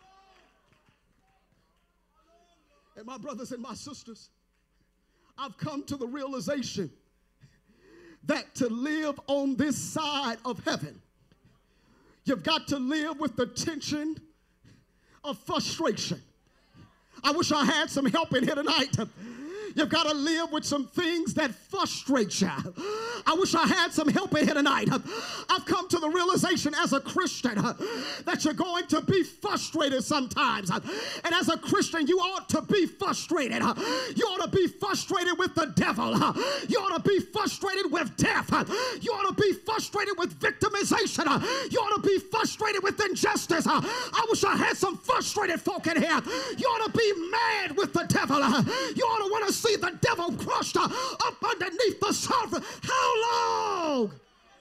And my brothers and my sisters, I've come to the realization that to live on this side of heaven, you've got to live with the tension of frustration. I wish I had some help in here tonight. You've got to live with some things that frustrate you. I wish I had some help in here tonight. I've come to the realization as a Christian that you're going to be frustrated sometimes. And as a Christian, you ought to be frustrated. You ought to be frustrated with the devil. You ought to be frustrated with death. You ought to be frustrated with victimization. You ought to be frustrated with injustice. I wish I had some frustrated folk in here. You ought to be mad with the devil. You ought to want to see the devil crushed up underneath the surface. How long?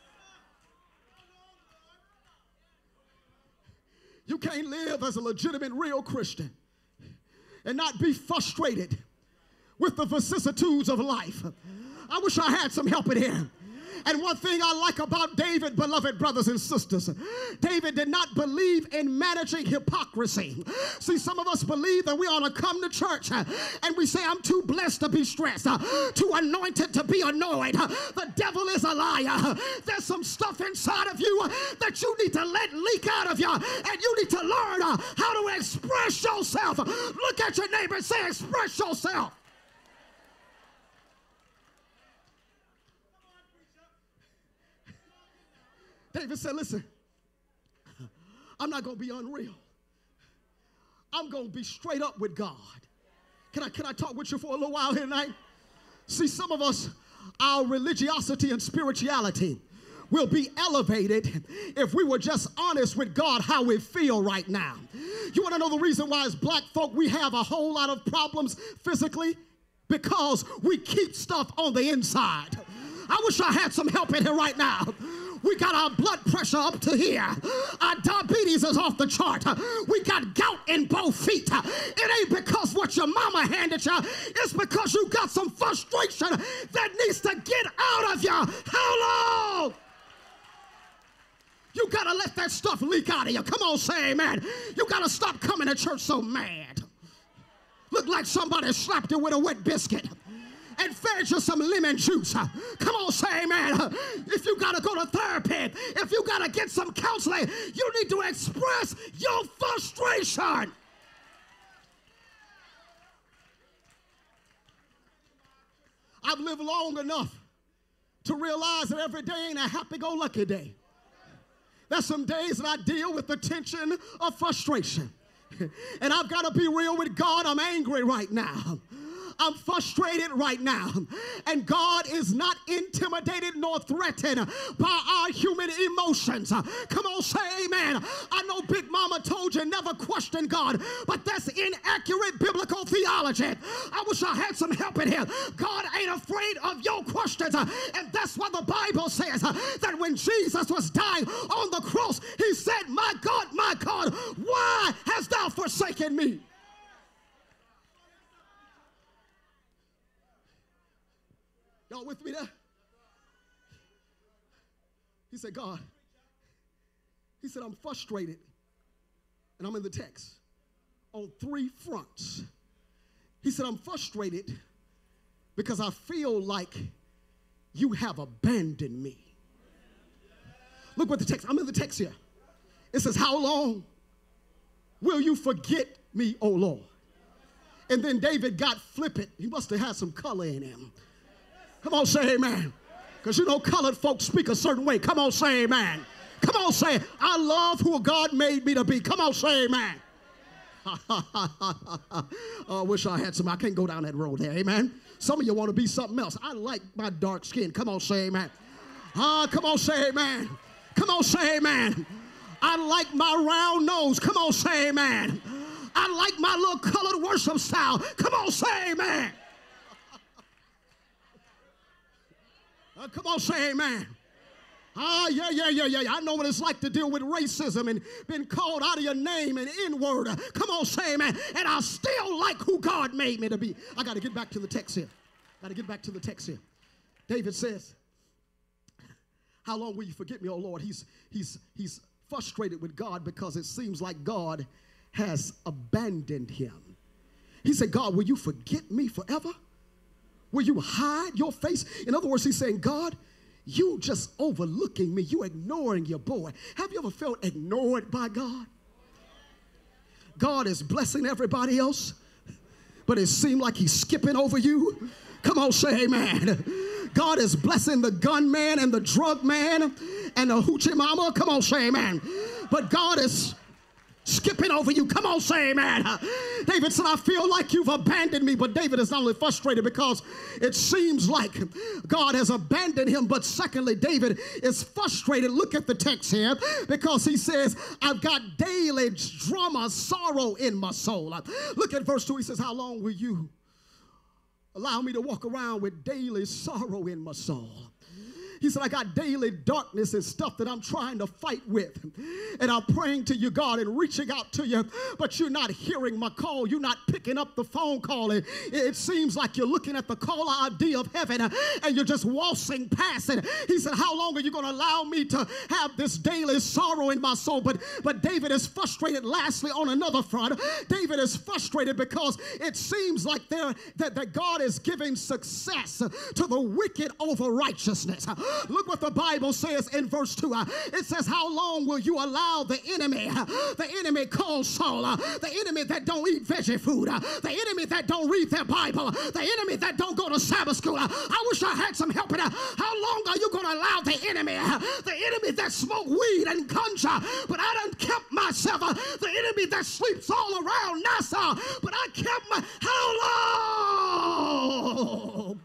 You can't live as a legitimate, real Christian and not be frustrated with the vicissitudes of life. I wish I had some help in here. And one thing I like about David, beloved brothers and sisters, David did not believe in managing hypocrisy. See, some of us believe that we ought to come to church and we say, I'm too blessed to be stressed, too anointed to be annoyed. The devil is a liar. There's some stuff inside of you that you need to let leak out of you, and you need to learn how to express yourself. Look at your neighbor and say, express yourself. David said, listen, I'm not going to be unreal. I'm going to be straight up with God. Can I talk with you for a little while here tonight? See, some of us, our religiosity and spirituality will be elevated if we were just honest with God how we feel right now. You want to know the reason why as black folk we have a whole lot of problems physically? Because we keep stuff on the inside. I wish I had some help in here right now. We got our blood pressure up to here. Our diabetes is off the chart. We got gout in both feet. It ain't because what your mama handed you. It's because you got some frustration that needs to get out of you. How long? You got to let that stuff leak out of you. Come on, say amen. You got to stop coming to church so mad. Look like somebody slapped you with a wet biscuit and fed you some lemon juice. Come on, say amen. If you got to go to therapy, if you got to get some counseling, you need to express your frustration. I've lived long enough to realize that every day ain't a happy-go-lucky day. There's some days that I deal with the tension of frustration. And I've got to be real with God. I'm angry right now. I'm frustrated right now. And God is not intimidated nor threatened by our human emotions. Come on, say amen. I know Big Mama told you never question God, but that's inaccurate biblical theology. I wish I had some help in here. God ain't afraid of your questions. And that's why the Bible says that when Jesus was dying on the cross, he said, my God, why hast thou forsaken me? Y'all with me there? He said, God, he said, I'm frustrated. And I'm in the text on 3 fronts. He said, I'm frustrated because I feel like you have abandoned me. Look what the text, I'm in the text here. It says, how long will you forget me, O Lord? And then David got flippant. He must have had some color in him. Come on, say amen. Because you know colored folks speak a certain way. Come on, say amen. Come on, say it. I love who God made me to be. Come on, say amen. I wish I had some. I can't go down that road there. Amen. Some of you want to be something else. I like my dark skin. Come on, say amen. Come on, say amen. Come on, say amen. I like my round nose. Come on, say amen. I like my little colored worship style. Come on, say amen. Come on, say amen. Yeah. I know what it's like to deal with racism and been called out of your name and N-word. Come on, say amen. And I still like who God made me to be. I got to get back to the text here. David says, how long will you forget me, oh Lord? He's frustrated with God because it seems like God has abandoned him. He said, God, will you forget me forever? Will you hide your face? In other words, he's saying, God, you just overlooking me. You ignoring your boy. Have you ever felt ignored by God? God is blessing everybody else, but it seemed like he's skipping over you. Come on, say amen. God is blessing the gunman and the drug man and the hoochie mama. Come on, say amen. But God is skipping over you. Come on, say amen. David said, I feel like you've abandoned me. But David is not only frustrated because it seems like God has abandoned him, but secondly, David is frustrated. Look at the text here, because he says, I've got daily drama, sorrow in my soul. Look at verse 2. He says, how long will you allow me to walk around with daily sorrow in my soul? He said, I got daily darkness and stuff that I'm trying to fight with. And I'm praying to you, God, and reaching out to you, but you're not hearing my call. You're not picking up the phone call. It seems like you're looking at the caller ID of heaven and you're just waltzing past it. He said, how long are you going to allow me to have this daily sorrow in my soul? But David is frustrated. Lastly, on another front, David is frustrated because it seems like that God is giving success to the wicked over righteousness. Look what the Bible says in verse 2. It says, how long will you allow the enemy called Saul, the enemy that don't eat veggie food, the enemy that don't read their Bible, the enemy that don't go to Sabbath school? I wish I had some help in that. How long are you going to allow the enemy that smoke weed and ganja, but I done kept myself, the enemy that sleeps all around Nassau, but I kept my, how long?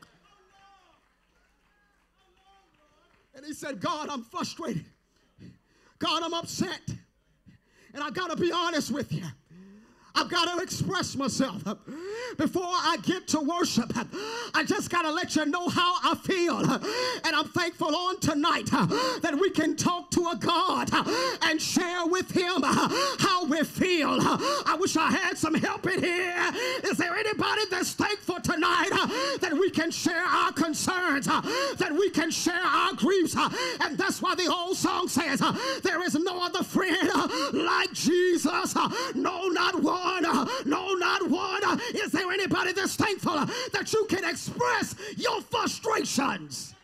And he said, God, I'm frustrated. God, I'm upset. And I got to be honest with you. I've got to express myself. Before I get to worship, I just got to let you know how I feel. And I'm thankful on tonight that we can talk to a God and share with him how we feel. I wish I had some help in here. Is there anybody that's thankful tonight that we can share our concerns, that we can share our griefs? And that's why the old song says, there is no other friend like Jesus. No, not one. No, not one. Is there anybody that's thankful that you can express your frustrations?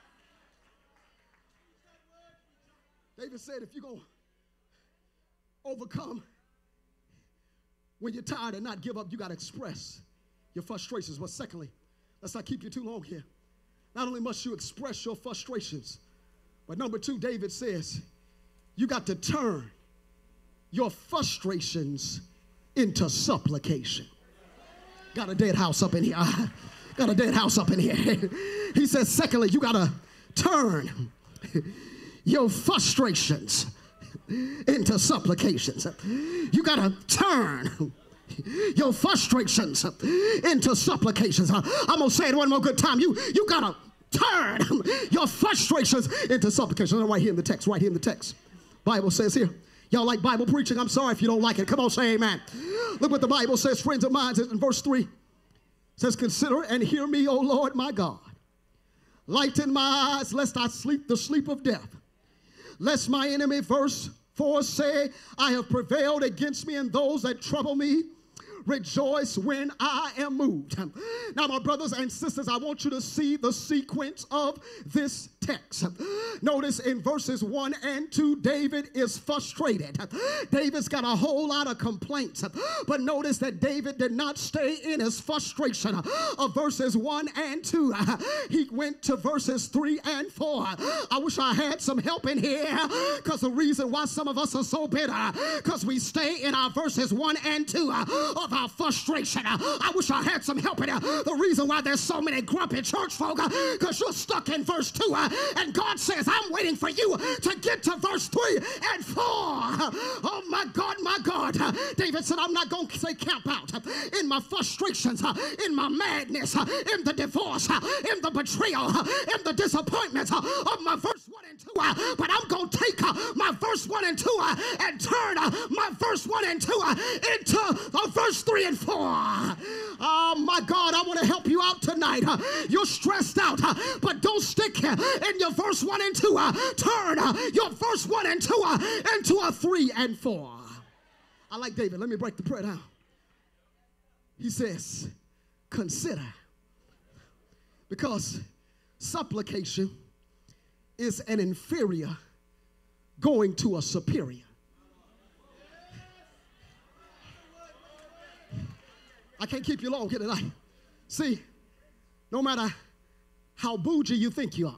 David said, if you're going to overcome when you're tired and not give up, you got to express your frustrations. But secondly, let's not keep you too long here. Not only must you express your frustrations, but number 2, David says, you got to turn your frustrations into supplication. Got a dead house up in here. Got a dead house up in here. He says, secondly, you got to turn your frustrations into supplications. You got to turn your frustrations into supplications. I'm going to say it one more good time. You got to turn your frustrations into supplications. Right here in the text, right here in the text. Bible says here. Y'all like Bible preaching? I'm sorry if you don't like it. Come on, say amen. Look what the Bible says, friends of mine, in verse 3. It says, consider and hear me, O Lord my God. Lighten my eyes, lest I sleep the sleep of death. Lest my enemy, verse 4, say, I have prevailed against me, and those that trouble me rejoice when I am moved. Now, my brothers and sisters, I want you to see the sequence of this text. Notice in verses 1 and 2, David is frustrated. David's got a whole lot of complaints. But notice that David did not stay in his frustration of verses 1 and 2. He went to verses 3 and 4. I wish I had some help in here, because the reason why some of us are so bitter, because we stay in our verses 1 and 2 of our frustration. I wish I had some help in here. The reason why there's so many grumpy church folk, because you're stuck in verse 2. And God says, I'm waiting for you to get to verse 3 and 4. Oh, my God, my God. David said, I'm not going to say camp out in my frustrations, in my madness, in the divorce, in the betrayal, in the disappointments of my verse 1 and 2. But I'm going to take my verse 1 and 2 and turn my verse 1 and 2 into verse 3 and 4. Oh, my God, I want to help you out tonight. You're stressed out, but don't stick in your verse 1 and 2. Turn your verse 1 and 2 into a 3 and 4. I like David. Let me break the prayer down. He says, consider. Because supplication is an inferior going to a superior. I can't keep you long here tonight. See, no matter how bougie you think you are,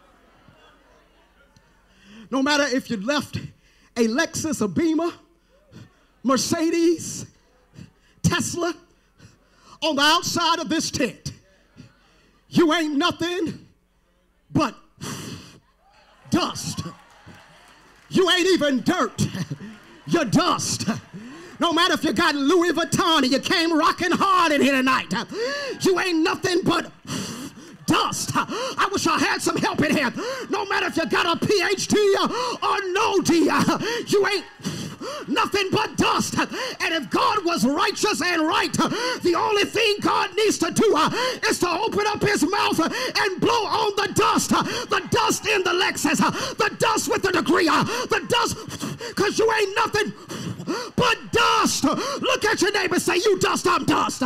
no matter if you left a Lexus, a Beamer, Mercedes, Tesla on the outside of this tent, you ain't nothing but dust. You ain't even dirt. You're dust. No matter if you got Louis Vuitton and you came rocking hard in here tonight, you ain't nothing but dust. I wish I had some help in here. No matter if you got a PhD or no D, you ain't nothing but dust. And if God was righteous and right, the only thing God needs to do is to open up his mouth and blow on the dust in the Lexus, the dust with the degree, the dust, because you ain't nothing but dust. Look at your neighbor, say, you dust, I'm dust.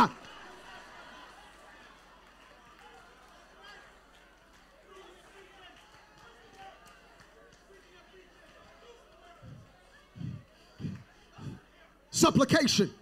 Supplication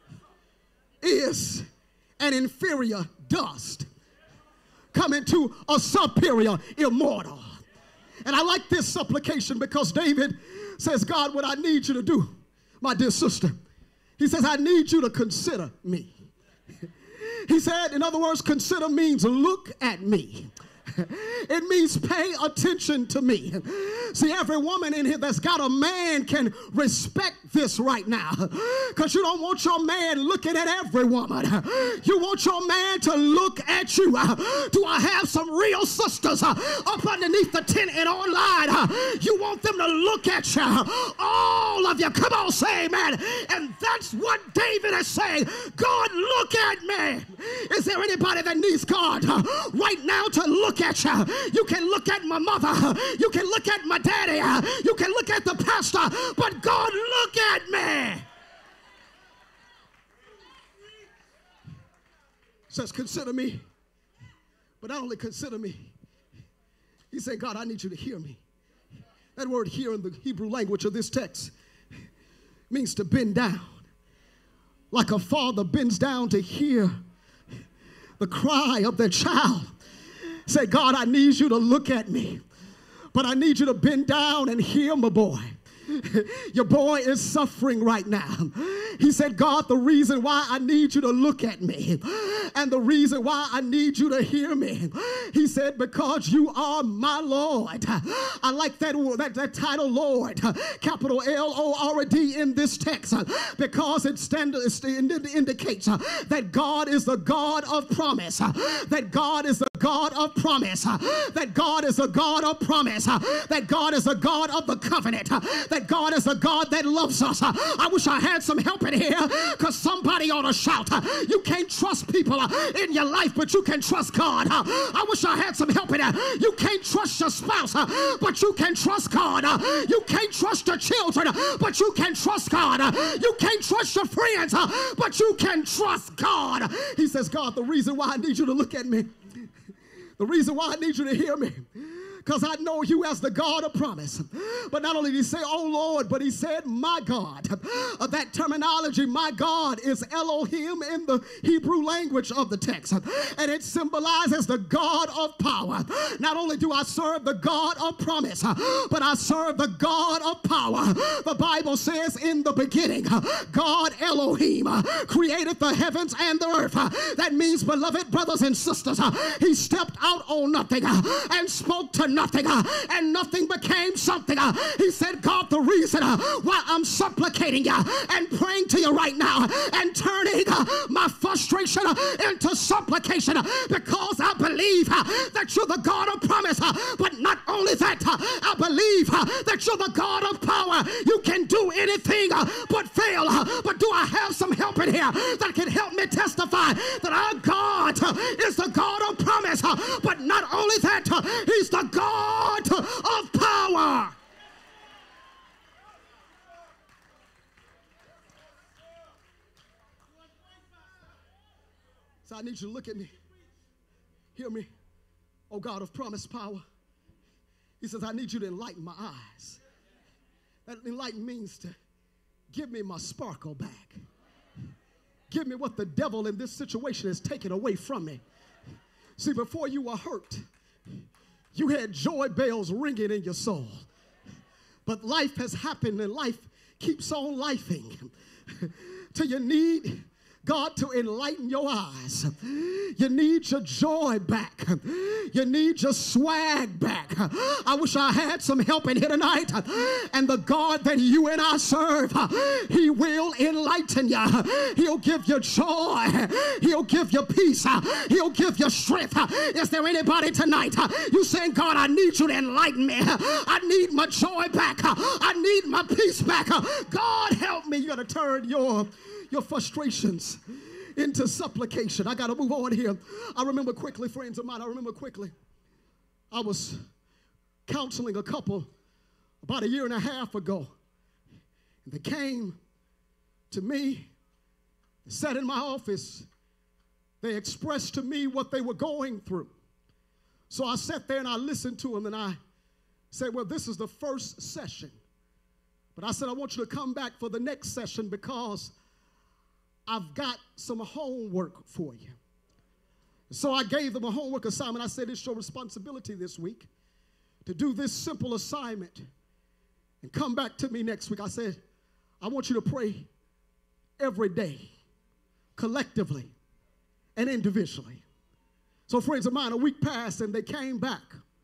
is an inferior dust coming to a superior immortal. And I like this supplication because David says, God, what I need you to do, my dear sister, he says, I need you to consider me. He said, in other words, consider means look at me. It means pay attention to me. See, every woman in here that's got a man can respect this right now, because you don't want your man looking at every woman. You want your man to look at you. Do I have some real sisters up underneath the tent and online? You want them to look at you. All of you, come on, say amen. And that's what David is saying. God, look at me. Is there anybody that needs God right now to look at you? You can look at my mother. You can look at my daddy. You can look at the pastor. But God, look at me. Says, consider me. But not only consider me. He said, God, I need you to hear me. That word hear in the Hebrew language of this text means to bend down. Like a father bends down to hear the cry of their child. Say, God, I need you to look at me, but I need you to bend down and hear my boy. Your boy is suffering right now. He said, God, the reason why I need you to look at me and the reason why I need you to hear me, he said, because you are my Lord. I like that title, Lord, capital L-O-R-D in this text, because it indicates that God is the God of promise, that God is the God of promise, that God is a God of promise, that God is a God of the covenant, that God is a God that loves us. I wish I had some help in here, because somebody ought to shout. You can't trust people in your life, but you can trust God. I wish I had some help in there. You can't trust your spouse, but you can trust God. You can't trust your children, but you can trust God. You can't trust your friends, but you can trust God. He says, God, the reason why I need you to look at me, the reason why I need you to hear me, because I know you as the God of promise. But not only did he say, oh Lord, but he said, my God. That terminology, my God, is Elohim in the Hebrew language of the text. And it symbolizes the God of power. Not only do I serve the God of promise, but I serve the God of power. The Bible says in the beginning, God Elohim created the heavens and the earth. That means, beloved brothers and sisters, he stepped out on nothing and spoke to nothing, and nothing became something. He said, God, the reason why I'm supplicating you and praying to you right now and turning my frustration into supplication, because I believe that you're the God of promise, but not only that, I believe that you're the God of power. You can do anything but fail. But do I have some help in here that can help me testify that our God is the God of promise, but not only that, he's the God of power. So I need you to look at me, hear me, oh God of promise, power. He says, I need you to enlighten my eyes. That enlighten means to give me my sparkle back. Give me what the devil in this situation has taken away from me. See, before you were hurt, you had joy bells ringing in your soul. But life has happened, and life keeps on lifing till you need God to enlighten your eyes. You need your joy back. You need your swag back. I wish I had some help in here tonight. And the God that you and I serve, he will enlighten you. He'll give you joy. He'll give you peace. He'll give you strength. Is there anybody tonight? You saying, God, I need you to enlighten me. I need my joy back. I need my peace back. God, help me. You got to turn your frustrations into supplication. I got to move on here. I remember quickly, friends of mine, I was counseling a couple about 1.5 years ago. They came to me, sat in my office. They expressed to me what they were going through. So I sat there and I listened to them, and I said, well, this is the first session. But I said, I want you to come back for the next session, because I've got some homework for you. So I gave them a homework assignment. I said, it's your responsibility this week to do this simple assignment and come back to me next week. I said, I want you to pray every day, collectively and individually. So friends of mine, a week passed and they came back.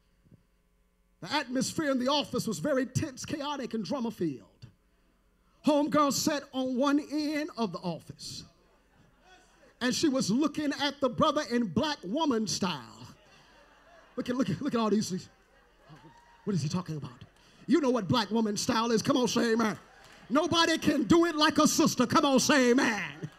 The atmosphere in the office was very tense, chaotic, and drama-filled. Homegirl sat on one end of the office, and she was looking at the brother in black woman style. Look at all these. What is he talking about? You know what black woman style is. Come on, say amen. Nobody can do it like a sister. Come on, say amen.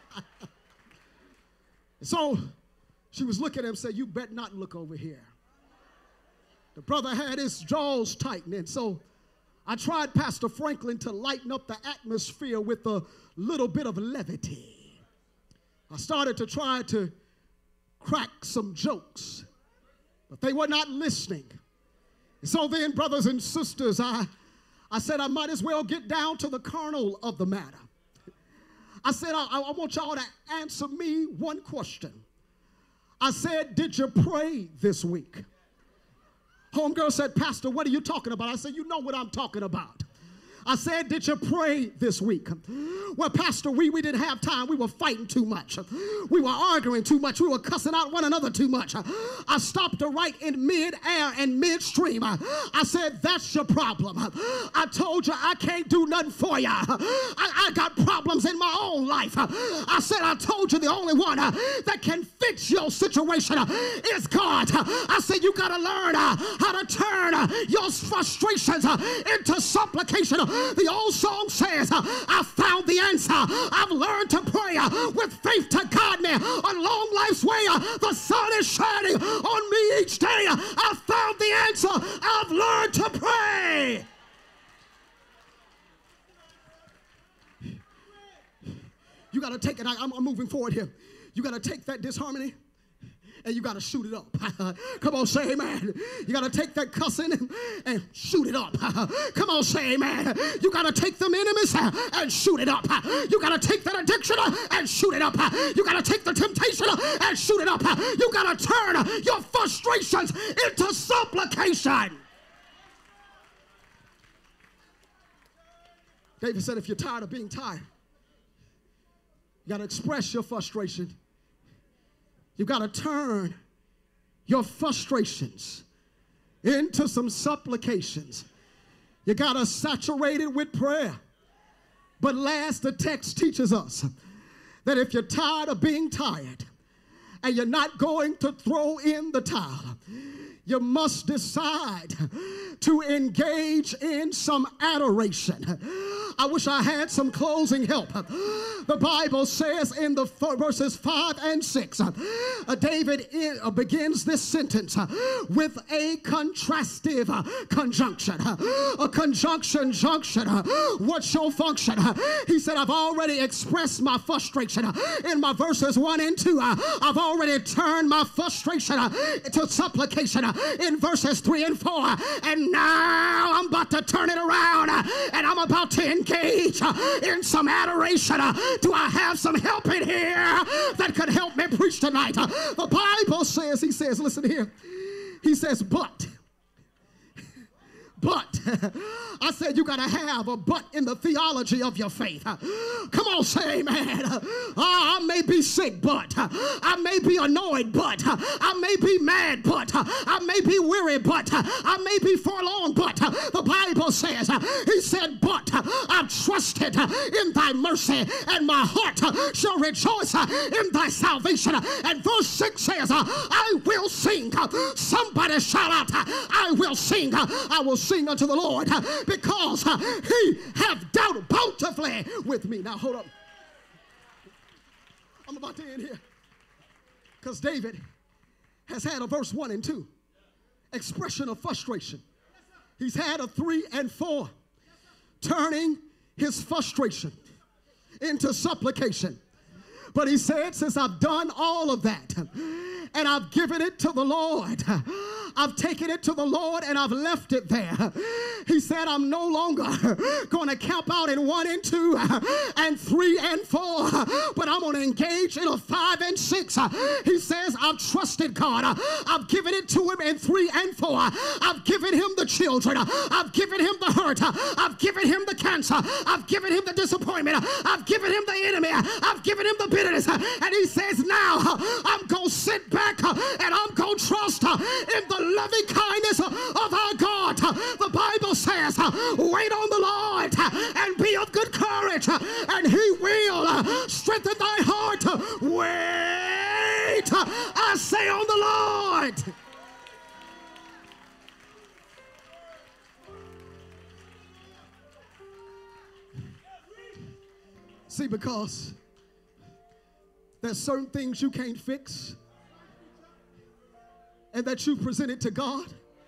So she was looking at him and said, you better not look over here. The brother had his jaws tightened, so I tried, Pastor Franklin, to lighten up the atmosphere with a little bit of levity. I started to try to crack some jokes, but they were not listening. So then, brothers and sisters, I said I might as well get down to the kernel of the matter. I said, I want y'all to answer me one question. I said, did you pray this week? Homegirl said, Pastor, what are you talking about? I said, you know what I'm talking about. I said, did you pray this week? Well, Pastor, we didn't have time. We were fighting too much. We were arguing too much. We were cussing out one another too much. I stopped her right in mid-air and midstream. I said, that's your problem. I told you I can't do nothing for you. I got problems in my own life. I said, I told you the only one that can fix your situation is God. I said, you got to learn how to turn your frustrations into supplication. The old song says, I found the answer. I've learned to pray with faith to guide me on long life's way. The sun is shining on me each day. I found the answer. I've learned to pray. You got to take it. I'm moving forward here. You got to take that disharmony and you got to shoot it up. Come on, say amen. You got to take that cussing and shoot it up. Come on, say amen. You got to take them enemies and shoot it up. You got to take that addiction and shoot it up. You got to take the temptation and shoot it up. You got to turn your frustrations into supplication. David said, if you're tired of being tired, you got to express your frustration. You got to turn your frustrations into some supplications. You got to saturate it with prayer. But last, the text teaches us that if you're tired of being tired and you're not going to throw in the towel, you must decide to engage in some adoration. I wish I had some closing help. The Bible says in the verses 5 and 6, David begins this sentence with a contrastive conjunction. A conjunction junction. What's your function? He said, I've already expressed my frustration in my verses 1 and 2. I've already turned my frustration to supplication in verses 3 and 4. And now I'm about to turn it around and I'm about to engage in some adoration. Do I have some help in here that could help me preach tonight? The Bible says, he says, listen here. He says, but. I said you got to have a but in the theology of your faith. Come on, say amen. I may be sick, but I may be annoyed, but I may be mad, but I may be weary, but I may be forlorn, but the Bible says, he said, but I've trusted in thy mercy and my heart shall rejoice in thy salvation. And verse 6 says, I will sing. Somebody shout out, I will sing. I will sing unto the Lord because he hath dealt bountifully with me. Now hold up. I'm about to end here because David has had a verse 1 and 2 expression of frustration. He's had a 3 and 4 turning his frustration into supplication. But he said, since I've done all of that and I've given it to the Lord, I've taken it to the Lord and I've left it there. He said, I'm no longer going to camp out in 1 and 2 and 3 and 4, but I'm going to engage in a 5 and 6. He says, I've trusted God. I've given it to him in 3 and 4. I've given him the children. I've given him the hurt. I've given him the cancer. I've given him the disappointment. I've given him the enemy. I've given him the bitterness. And he says, now I'm going to sit back and I'm going to trust in the loving kindness of our God. The Bible says, wait on the Lord and be of good courage, and he will strengthen thy heart. Wait, I say, on the Lord. See, because there's certain things you can't fix and that you presented to God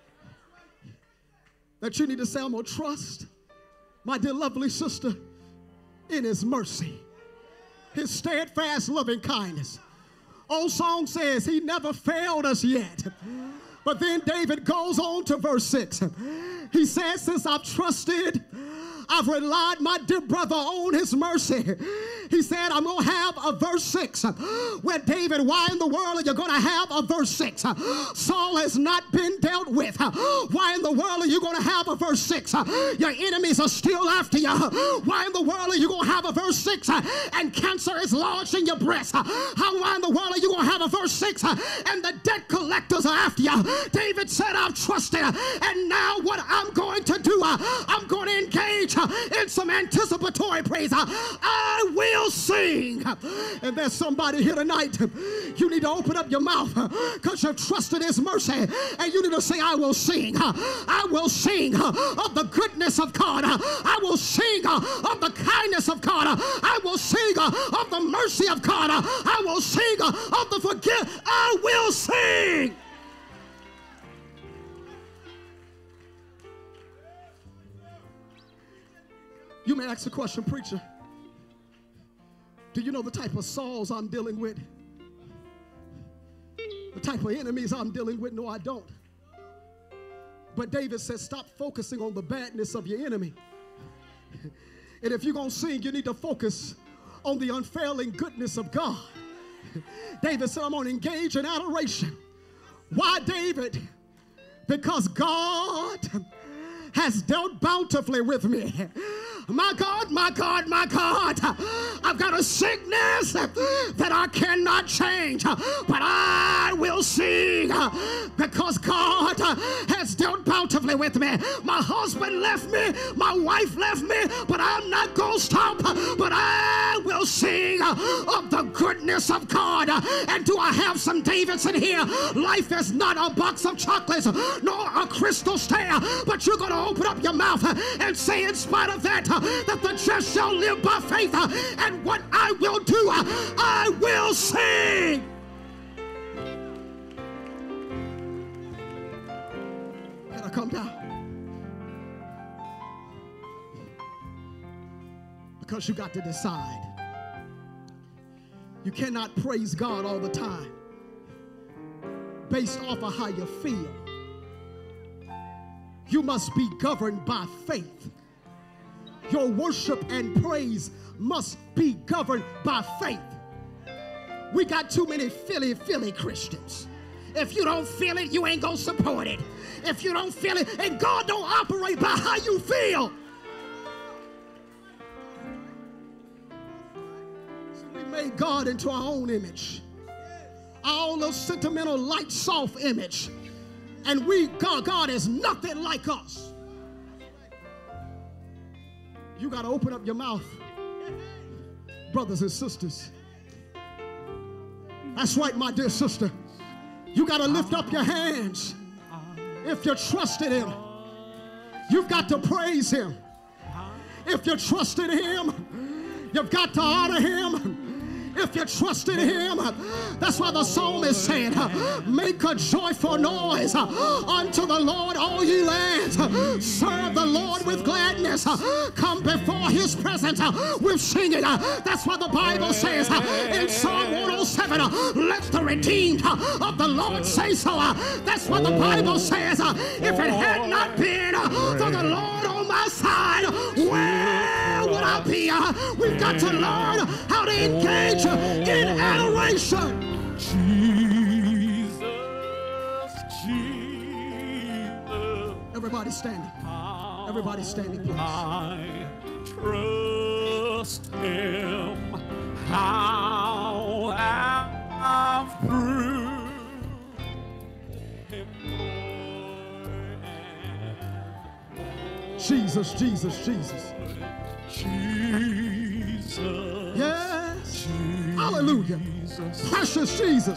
that you need to say, I'm going to trust my dear lovely sister in his mercy, his steadfast loving kindness. Old song says he never failed us yet. But then David goes on to verse 6. He says, since I've trusted, I've relied, my dear brother, on his mercy. He said, I'm going to have a verse 6. Where David, why in the world are you going to have a verse 6? Saul has not been dealt with. Why in the world are you going to have a verse 6? Your enemies are still after you. Why in the world are you going to have a verse 6? And cancer is lodged in your breast. Why in the world are you going to have a verse 6? And the debt collectors are after you. David said, I've trusted. And now what I'm going to do, I'm going to engage in some anticipatory praise. I will sing. And there's somebody here tonight. You need to open up your mouth because you've trusted his mercy. And you need to say, I will sing. I will sing of the goodness of God. I will sing of the kindness of God. I will sing of the mercy of God. I will sing of the forgiveness. I will sing. You may ask a question, preacher. Do you know the type of Sauls I'm dealing with? The type of enemies I'm dealing with? No, I don't. But David says, stop focusing on the badness of your enemy. And if you're going to sing, you need to focus on the unfailing goodness of God. David said, I'm going to engage in adoration. Why, David? Because God has dealt bountifully with me. My God, my God, my God, I've got a sickness that I cannot change, but I will sing because God has dealt bountifully with me. My husband left me, my wife left me, but I'm not going to stop, but I will sing of the goodness of God. And do I have some Davids in here? Life is not a box of chocolates nor a crystal stair, but you're going to open up your mouth and say, in spite of that, that the just shall live by faith. And what I will do, I will sing. Can I come down? Because you got to decide. You cannot praise God all the time based off of how you feel. You must be governed by faith. Your worship and praise must be governed by faith. We got too many Philly Christians. If you don't feel it, you ain't gonna support it. If you don't feel it, and God don't operate by how you feel. So we made God into our own image. Our own little sentimental, light, soft image. And God is nothing like us. You got to open up your mouth, brothers and sisters. That's right, my dear sister. You got to lift up your hands if you trusted him. You've got to praise him. If you trusted him, you've got to honor him. If you trust in him, that's why the psalmist said, make a joyful noise unto the Lord, all ye lands. Serve the Lord with gladness. Come before his presence with singing. That's why the Bible says in Psalm 107, let the redeemed of the Lord say so. That's what the Bible says. If it had not been for the Lord on my side, where would I be? We've got to learn how to engage in adoration. Jesus, Jesus. Everybody standing. Everybody standing, please. I trust him. How I've proved him more. Jesus, Jesus, Jesus. Jesus. Yes. Jesus. Hallelujah. Precious Jesus.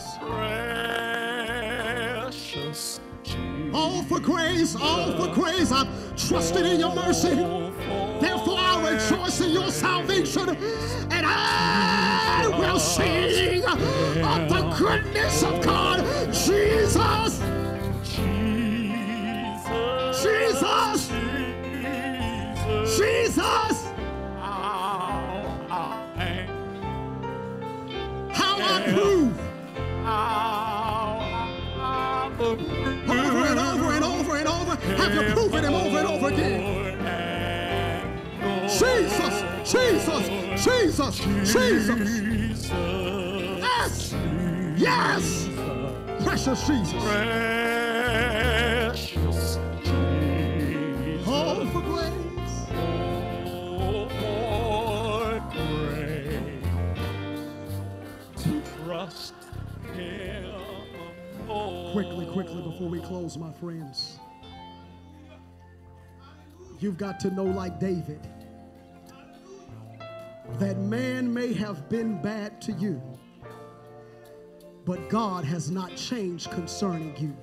Precious Jesus. All for grace, I've trusted in your mercy. Therefore I rejoice in your salvation. And I will sing of the goodness of God. Jesus. Jesus. Jesus. Jesus. How I prove. Over and over and over and over. Have you proven him over and over again? Jesus, Jesus, Jesus. Yes, yes. Precious Jesus. Precious Jesus. Oh, for grace. Oh, for grace to trust Him more. Quickly, before we close, my friends. You've got to know, like David, that man may have been bad to you, but God has not changed concerning you.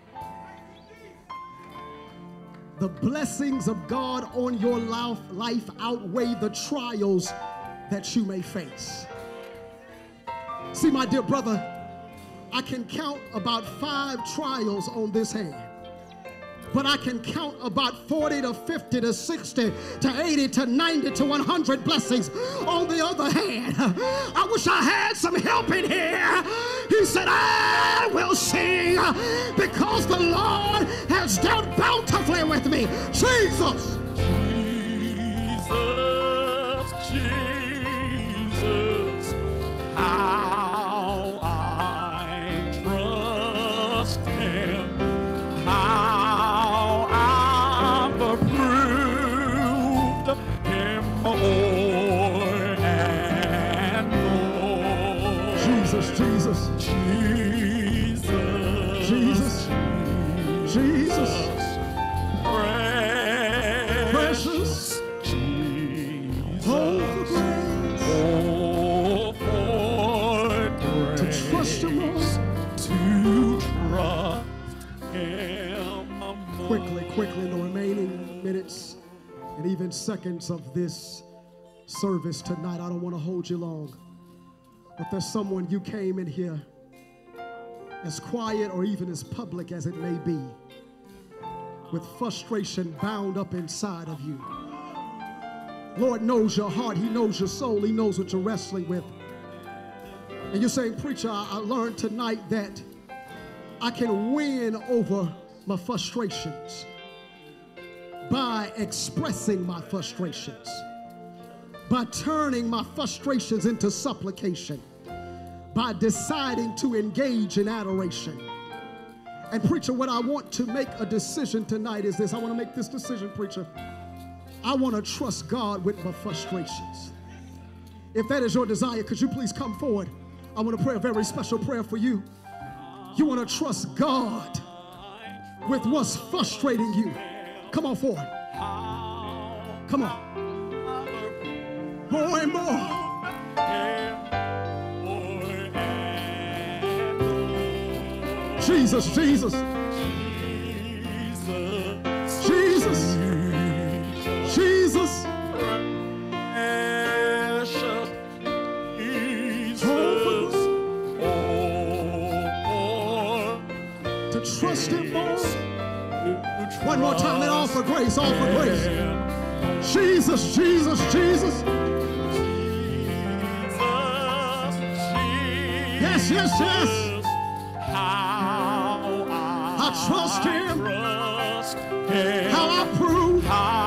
The blessings of God on your life outweigh the trials that you may face. See, my dear brother, I can count about 5 trials on this hand, but I can count about 40 to 50 to 60 to 80 to 90 to 100 blessings on the other hand. I wish I had some help in here. He said, I will sing because the Lord has dealt bountifully with me. Jesus. Jesus, Jesus, how I trust Him, how I've approved Him more and more. Jesus, Jesus, Jesus, Jesus, Jesus. Precious. Jesus, Oh, for grace. To trust Him more. to trust Him more. Quickly, in the remaining minutes and even seconds of this service tonight, I don't want to hold you long, but there's someone you came in here, as quiet or even as public as it may be, with frustration bound up inside of you. Lord knows your heart. He knows your soul. He knows what you're wrestling with. And you're saying, preacher, I learned tonight that I can win over my frustrations by expressing my frustrations, by turning my frustrations into supplication, by deciding to engage in adoration. And preacher, what I want to make a decision tonight is this. I want to make this decision, preacher. I want to trust God with my frustrations. If that is your desire, could you please come forward? I want to pray a very special prayer for you. You want to trust God with what's frustrating you. Come on forward. Come on. More and more. Jesus, Jesus. Jesus. Jesus. To trust Him more. One more time, and all for grace, all for grace. Jesus, Jesus, Jesus. Yes, yes, yes. I trust Him. How I prove.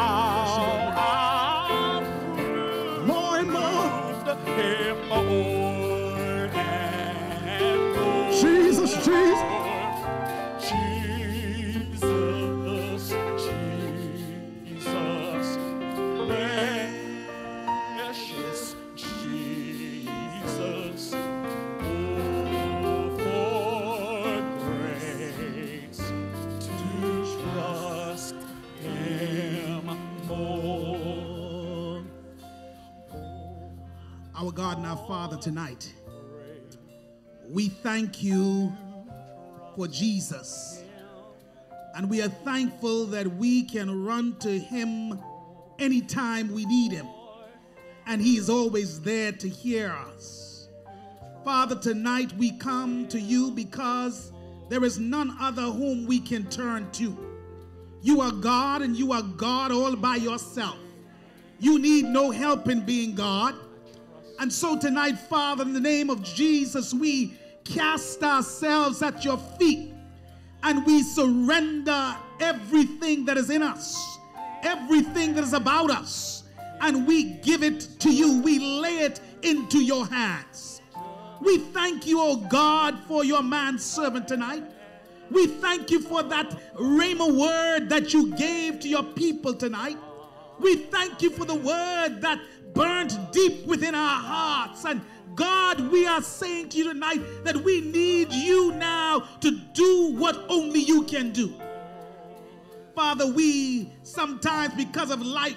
More and more. Jesus, Jesus. Our God and our Father, tonight, we thank you for Jesus. And we are thankful that we can run to Him anytime we need Him. And He is always there to hear us. Father, tonight we come to you because there is none other whom we can turn to. You are God, and you are God all by yourself. You need no help in being God. And so tonight, Father, in the name of Jesus, we cast ourselves at your feet and we surrender everything that is in us, everything that is about us, and we give it to you. We lay it into your hands. We thank you, oh God, for your manservant tonight. We thank you for that rhema word that you gave to your people tonight. We thank you for the word that burnt deep within our hearts. And God, we are saying to you tonight that we need you now to do what only you can do. Father, we sometimes, because of life,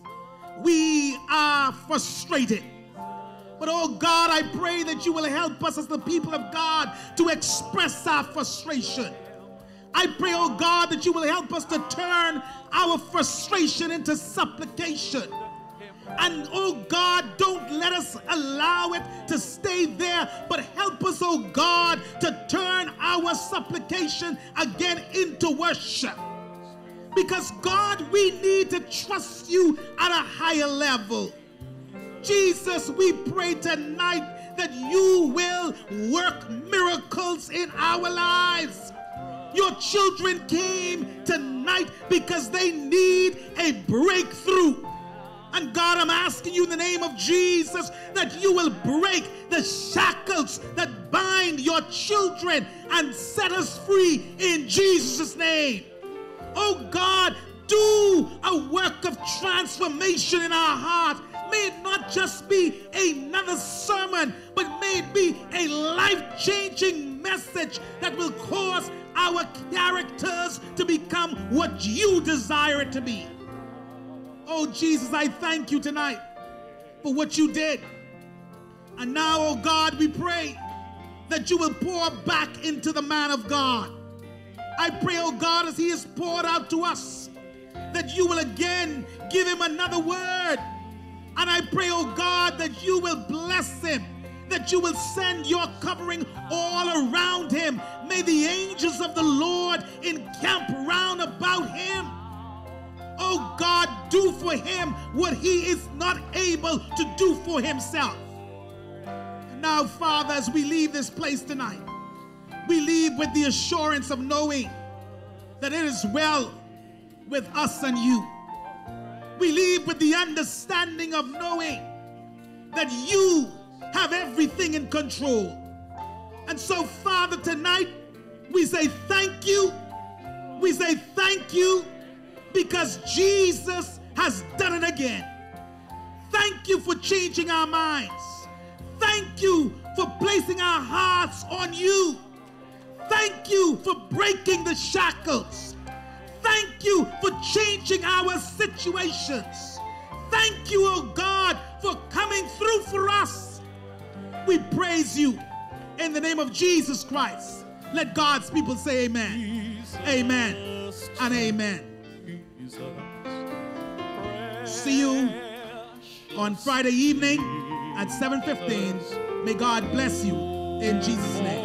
we are frustrated. But oh God, I pray that you will help us as the people of God to express our frustration. I pray, oh God, that you will help us to turn our frustration into supplication. And oh God, don't let us allow it to stay there, but help us, oh God, to turn our supplication again into worship. Because God, we need to trust you at a higher level. Jesus, we pray tonight that you will work miracles in our lives. Your children came tonight because they need a breakthrough. And God, I'm asking you in the name of Jesus that you will break the shackles that bind your children and set us free in Jesus' name. Oh God, do a work of transformation in our heart. May it not just be another sermon, but may it be a life-changing message that will cause our characters to become what you desire it to be. Oh Jesus, I thank you tonight for what you did. And now, oh God, we pray that you will pour back into the man of God. I pray, oh God, as he is poured out to us, that you will again give him another word. And I pray, oh God, that you will bless him, that you will send your covering all around him. May the angels of the Lord encamp round about him. Oh God, do for him what he is not able to do for himself. And now, Father, as we leave this place tonight, we leave with the assurance of knowing that it is well with us and you. We leave with the understanding of knowing that you have everything in control. And so, Father, tonight we say thank you. We say thank you because Jesus has done it again. Thank you for changing our minds. Thank you for placing our hearts on you. Thank you for breaking the shackles. Thank you for changing our situations. Thank you, oh God, for coming through for us. We praise you in the name of Jesus Christ. Let God's people say amen. Amen and amen. See you on Friday evening at 7:15. May God bless you in Jesus' name.